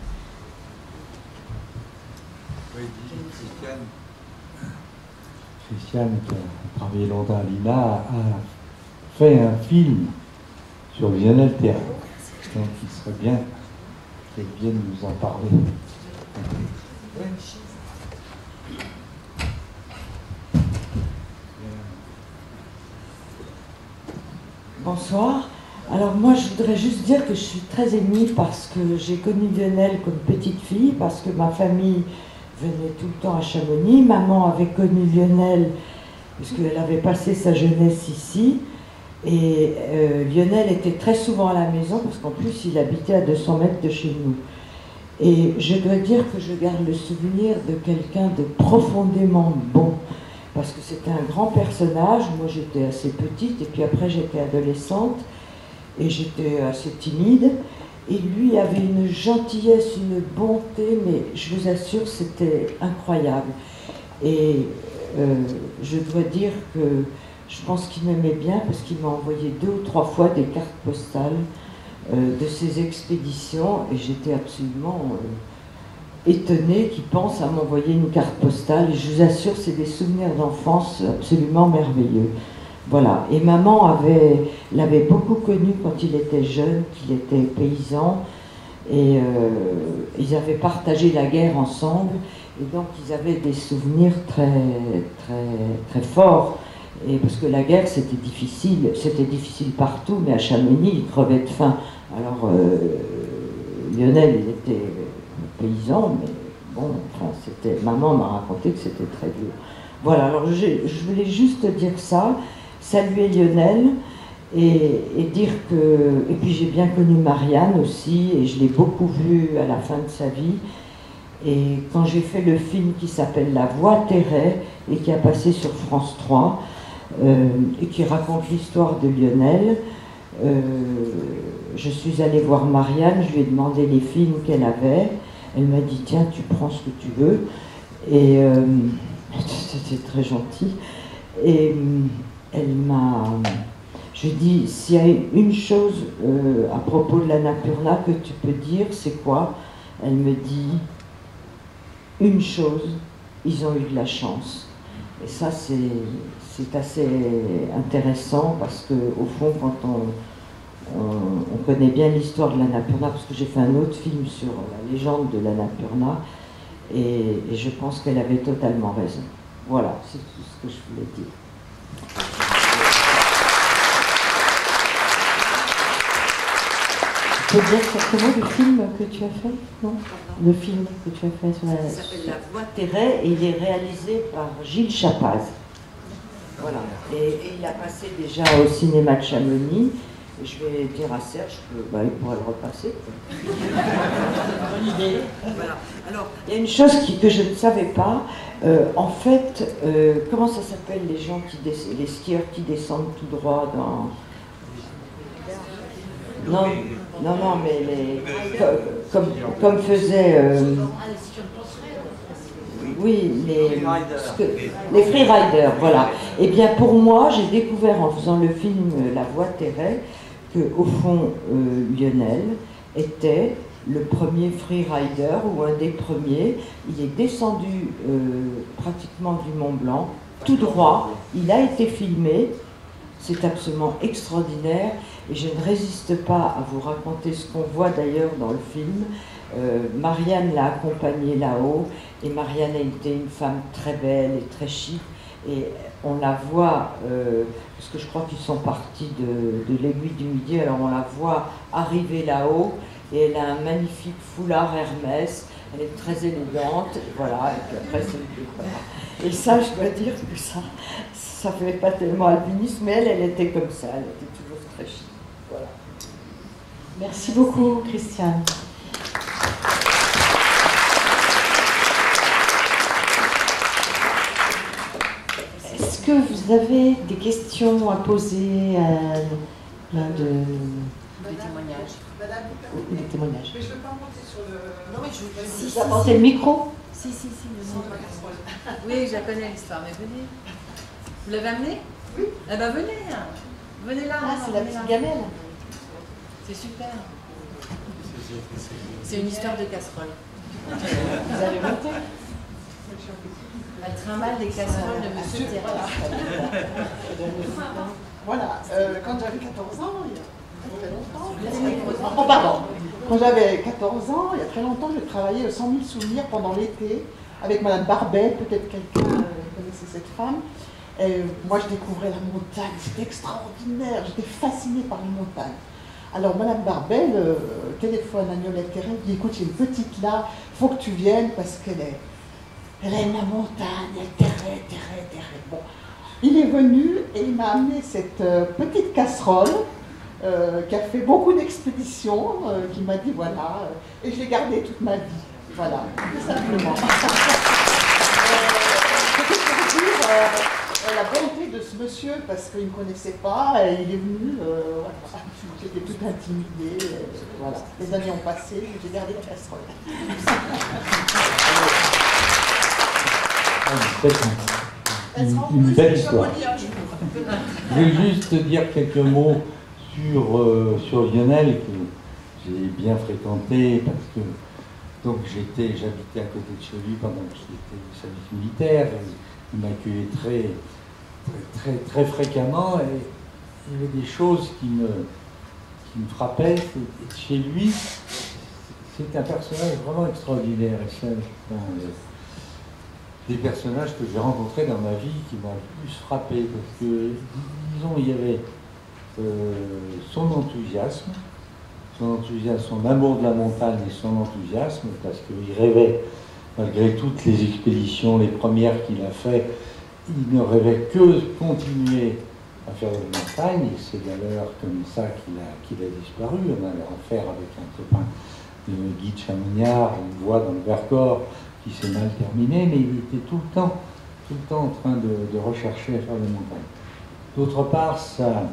Oui, Christiane. Christiane, qui a travaillé longtemps à l'I N A, a fait un film sur Lionel Terray. Donc il serait bien qu'elle vienne nous en parler. Bonsoir. Alors moi je voudrais juste dire que je suis très émue parce que j'ai connu Lionel comme petite fille, parce que ma famille venait tout le temps à Chamonix. Maman avait connu Lionel parce qu'elle avait passé sa jeunesse ici. Et euh, Lionel était très souvent à la maison parce qu'en plus il habitait à deux cents mètres de chez nous. Et je dois dire que je garde le souvenir de quelqu'un de profondément bon. Parce que c'était un grand personnage. Moi j'étais assez petite et puis après j'étais adolescente et j'étais assez timide. Et lui avait une gentillesse, une bonté, mais je vous assure c'était incroyable. Et euh, je dois dire que je pense qu'il m'aimait bien parce qu'il m'a envoyé deux ou trois fois des cartes postales euh, de ses expéditions et j'étais absolument euh, étonnée qu'il pense à m'envoyer une carte postale. Et je vous assure, c'est des souvenirs d'enfance absolument merveilleux. Voilà. Et maman avait, l'avait beaucoup connu quand il était jeune, qu'il était paysan et euh, ils avaient partagé la guerre ensemble et donc ils avaient des souvenirs très, très, très forts. Et parce que la guerre c'était difficile, c'était difficile partout, mais à Chamonix il crevait de faim. Alors euh, Lionel il était paysan, mais bon, enfin c'était. Maman m'a raconté que c'était très dur. Voilà, alors je, je voulais juste dire ça, saluer Lionel et, et dire que. Et puis j'ai bien connu Marianne aussi, et je l'ai beaucoup vue à la fin de sa vie. Et quand j'ai fait le film qui s'appelle La Voix Terray et qui a passé sur France trois, Euh, et qui raconte l'histoire de Lionel. Euh, je suis allée voir Marianne, je lui ai demandé les films qu'elle avait. Elle m'a dit tiens, tu prends ce que tu veux. Et euh, c'était très gentil. Et euh, elle m'a. Je lui ai dit s'il y a une chose euh, à propos de l'Annapurna que tu peux dire, c'est quoi? Elle me dit une chose, ils ont eu de la chance. Et ça, c'est. C'est assez intéressant parce qu'au fond, quand on, on, on connaît bien l'histoire de l'Annapurna, parce que j'ai fait un autre film sur la légende de l'Annapurna, et, et je pense qu'elle avait totalement raison. Voilà, c'est tout ce que je voulais dire. Tu peux dire certainement le film que tu as fait, non? Le film que tu as fait sur la... Il s'appelle La Voix Terray et il est réalisé par Gilles Chapaz. Voilà. Et, et il a passé déjà au cinéma de Chamonix. Et je vais dire à Serge que bah, il pourrait le repasser. Bonne idée. Voilà. Alors, il y a une chose qui, que je ne savais pas. Euh, en fait, euh, comment ça s'appelle les gens qui des, les skieurs qui descendent tout droit dans. Non, non, non, mais les, comme, comme faisait. Euh, Oui, les, que, les freeriders, voilà. Et bien pour moi, j'ai découvert en faisant le film La Voix Terray que au fond euh, Lionel était le premier freerider ou un des premiers. Il est descendu euh, pratiquement du Mont Blanc, tout droit. Il a été filmé. C'est absolument extraordinaire et je ne résiste pas à vous raconter ce qu'on voit d'ailleurs dans le film. Euh, Marianne l'a accompagnée là-haut et Marianne a été une femme très belle et très chic et on la voit, euh, parce que je crois qu'ils sont partis de, de l'Aiguille du Midi, alors on la voit arriver là-haut et elle a un magnifique foulard Hermès, elle est très élégante, voilà, et puis après c'est le départ. Et ça, je dois dire que ça, ça fait pas tellement alpinisme, mais elle, elle était comme ça, elle était toujours très chic, voilà. Merci beaucoup, Christiane. Est-ce que vous avez des questions à poser à l'un de... Des témoignages. Des témoignages. Mais je ne veux pas monter sur le... Non, mais je veux Si, vous apportez le micro? Si, si, si. Oui, je la connais l'histoire, mais venez. Vous l'avez amenée? Oui. Eh ben venez. Venez là. Ah, c'est la petite gamelle. C'est super. C'est une histoire de casserole. Vous allez monter? Elle trimballe des casseroles de Monsieur Thérèse. Voilà, euh, quand j'avais quatorze ans, il y a très longtemps. Oh, pardon. Quand j'avais quatorze ans, il y a très longtemps, j'ai travaillé au cent mille souvenirs pendant l'été avec Madame Barbet, peut-être quelqu'un euh, connaissait cette femme. Et moi, je découvrais la montagne, c'était extraordinaire, j'étais fascinée par les montagnes. Alors, Madame Barbet le téléphone à Niolette Thérèse, dit écoute, j'ai une petite là, il faut que tu viennes parce qu'elle est, elle aime la montagne, elle terrait, terrait, terrait. Bon, il est venu et il m'a amené cette euh, petite casserole euh, qui a fait beaucoup d'expéditions, euh, qui m'a dit voilà, euh, et je l'ai gardée toute ma vie. Voilà, tout simplement. C'était pour dire euh, la bonté de ce monsieur, parce qu'il ne me connaissait pas, et il est venu, euh, voilà, j'étais toute intimidée, euh, voilà. Les années ont passé, j'ai gardé la casserole. Une, une belle histoire. Je vais juste dire quelques mots sur, euh, sur Lionel, que j'ai bien fréquenté, parce que donc j'étais, j'habitais à côté de chez lui pendant qu'il était au service militaire. Il m'accueillait très, très, très, très fréquemment, et il y avait des choses qui me, qui me frappaient. Et chez lui, c'est un personnage vraiment extraordinaire. Et c'est un, des personnages que j'ai rencontrés dans ma vie qui m'ont le plus frappé, parce que, disons, il y avait euh, son enthousiasme, son enthousiasme, son amour de la montagne et son enthousiasme, parce qu'il rêvait, malgré toutes les expéditions, les premières qu'il a fait, il ne rêvait que de continuer à faire de la montagne, et c'est d'ailleurs comme ça qu'il a, qu'il a disparu. On allait en faire avec un copain de Guy de Chamonniard, une voie dans le Vercors, qui s'est mal terminé, mais il était tout le temps, tout le temps en train de, de rechercher à faire des montagnes. D'autre part, sa,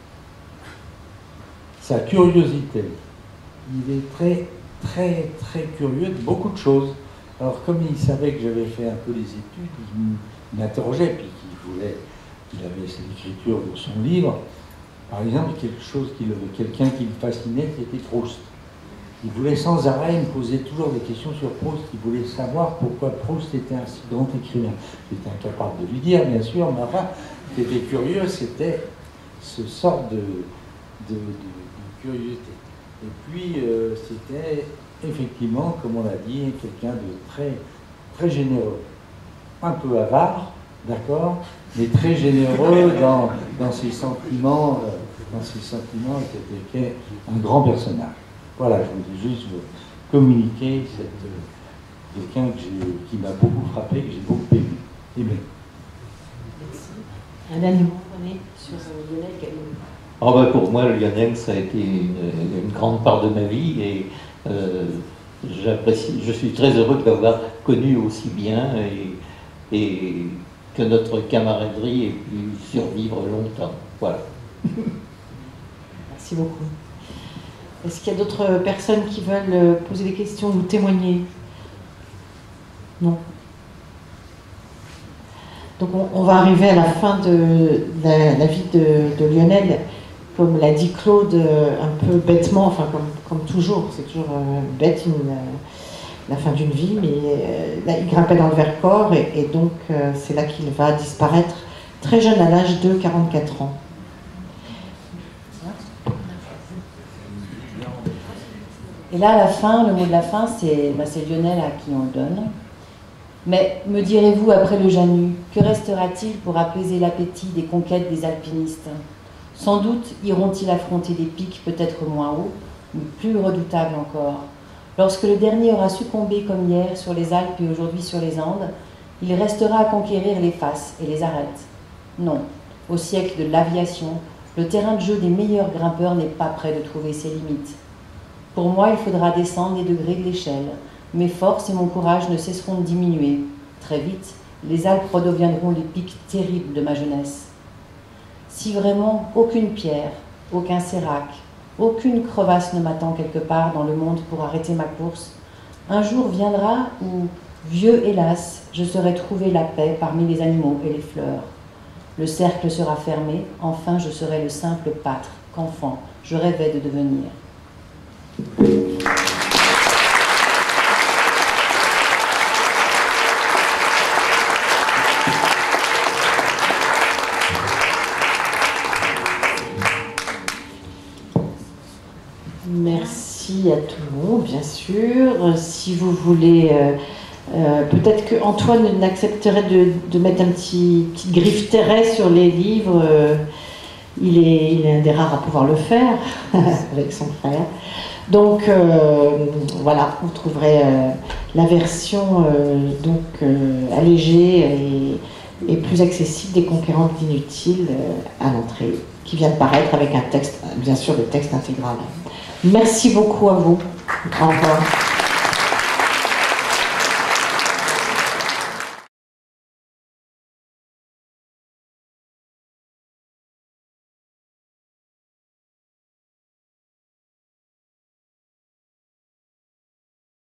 sa curiosité. Il est très, très, très curieux de beaucoup de choses. Alors, comme il savait que j'avais fait un peu les études, il m'interrogeait, puis qu'il voulait, qu'il avait l'écriture de son livre. Par exemple, quelque chose qui, quelqu'un qui le fascinait, c'était Proust. Il voulait sans arrêt me poser toujours des questions sur Proust. Il voulait savoir pourquoi Proust était un si grand écrivain. J'étais incapable de lui dire, bien sûr, mais enfin, ce qui était curieux, c'était ce sort de, de, de, de curiosité. Et puis, euh, c'était effectivement, comme on l'a dit, quelqu'un de très, très généreux. Un peu avare, d'accord, mais très généreux dans, dans ses sentiments, euh, dans ses sentiments, c'était un grand personnage. Voilà, je voulais juste vous communiquer cette, euh, quelqu'un qui m'a beaucoup frappé, que j'ai beaucoup aimé. aimé. Merci. Un animal sur euh, Lionel Gallimard. Oh ben pour moi, Lionel, ça a été une, une grande part de ma vie, et euh, j'apprécie, je suis très heureux de l'avoir connu aussi bien, et, et que notre camaraderie ait pu survivre longtemps. Voilà. Merci beaucoup. Est-ce qu'il y a d'autres personnes qui veulent poser des questions ou témoigner? Non. Donc on, on va arriver à la fin de la, la vie de, de Lionel. Comme l'a dit Claude, un peu bêtement, enfin comme, comme toujours, c'est toujours euh, bête une, euh, la fin d'une vie, mais euh, là, il grimpait dans le Vercors, et, et donc euh, c'est là qu'il va disparaître très jeune, à l'âge de quarante-quatre ans. Et là, à la fin, le mot de la fin, c'est bah, Lionel à qui on le donne. Mais me direz-vous, après le Janus, que restera-t-il pour apaiser l'appétit des conquêtes des alpinistes? Sans doute iront-ils affronter des pics peut-être moins hauts, mais plus redoutables encore. Lorsque le dernier aura succombé comme hier sur les Alpes et aujourd'hui sur les Andes, il restera à conquérir les faces et les arêtes. Non, au siècle de l'aviation, le terrain de jeu des meilleurs grimpeurs n'est pas près de trouver ses limites. Pour moi, il faudra descendre les degrés de l'échelle. Mes forces et mon courage ne cesseront de diminuer. Très vite, les Alpes redeviendront les pics terribles de ma jeunesse. Si vraiment aucune pierre, aucun sérac, aucune crevasse ne m'attend quelque part dans le monde pour arrêter ma course, un jour viendra où, vieux hélas, je saurai trouver la paix parmi les animaux et les fleurs. Le cercle sera fermé, enfin je serai le simple pâtre qu'enfant je rêvais de devenir. Merci à tout le monde, bien sûr. Si vous voulez, euh, euh, peut-être que Antoine n'accepterait de, de mettre un petit petite griffe terrestre sur les livres. Euh, il, est, il est un des rares à pouvoir le faire avec son frère. Donc euh, voilà, vous trouverez euh, la version euh, donc euh, allégée et, et plus accessible des Conquérants de l'inutile euh, à l'entrée, qui vient de paraître avec un texte, bien sûr, le texte intégral. Merci beaucoup à vous. Au revoir.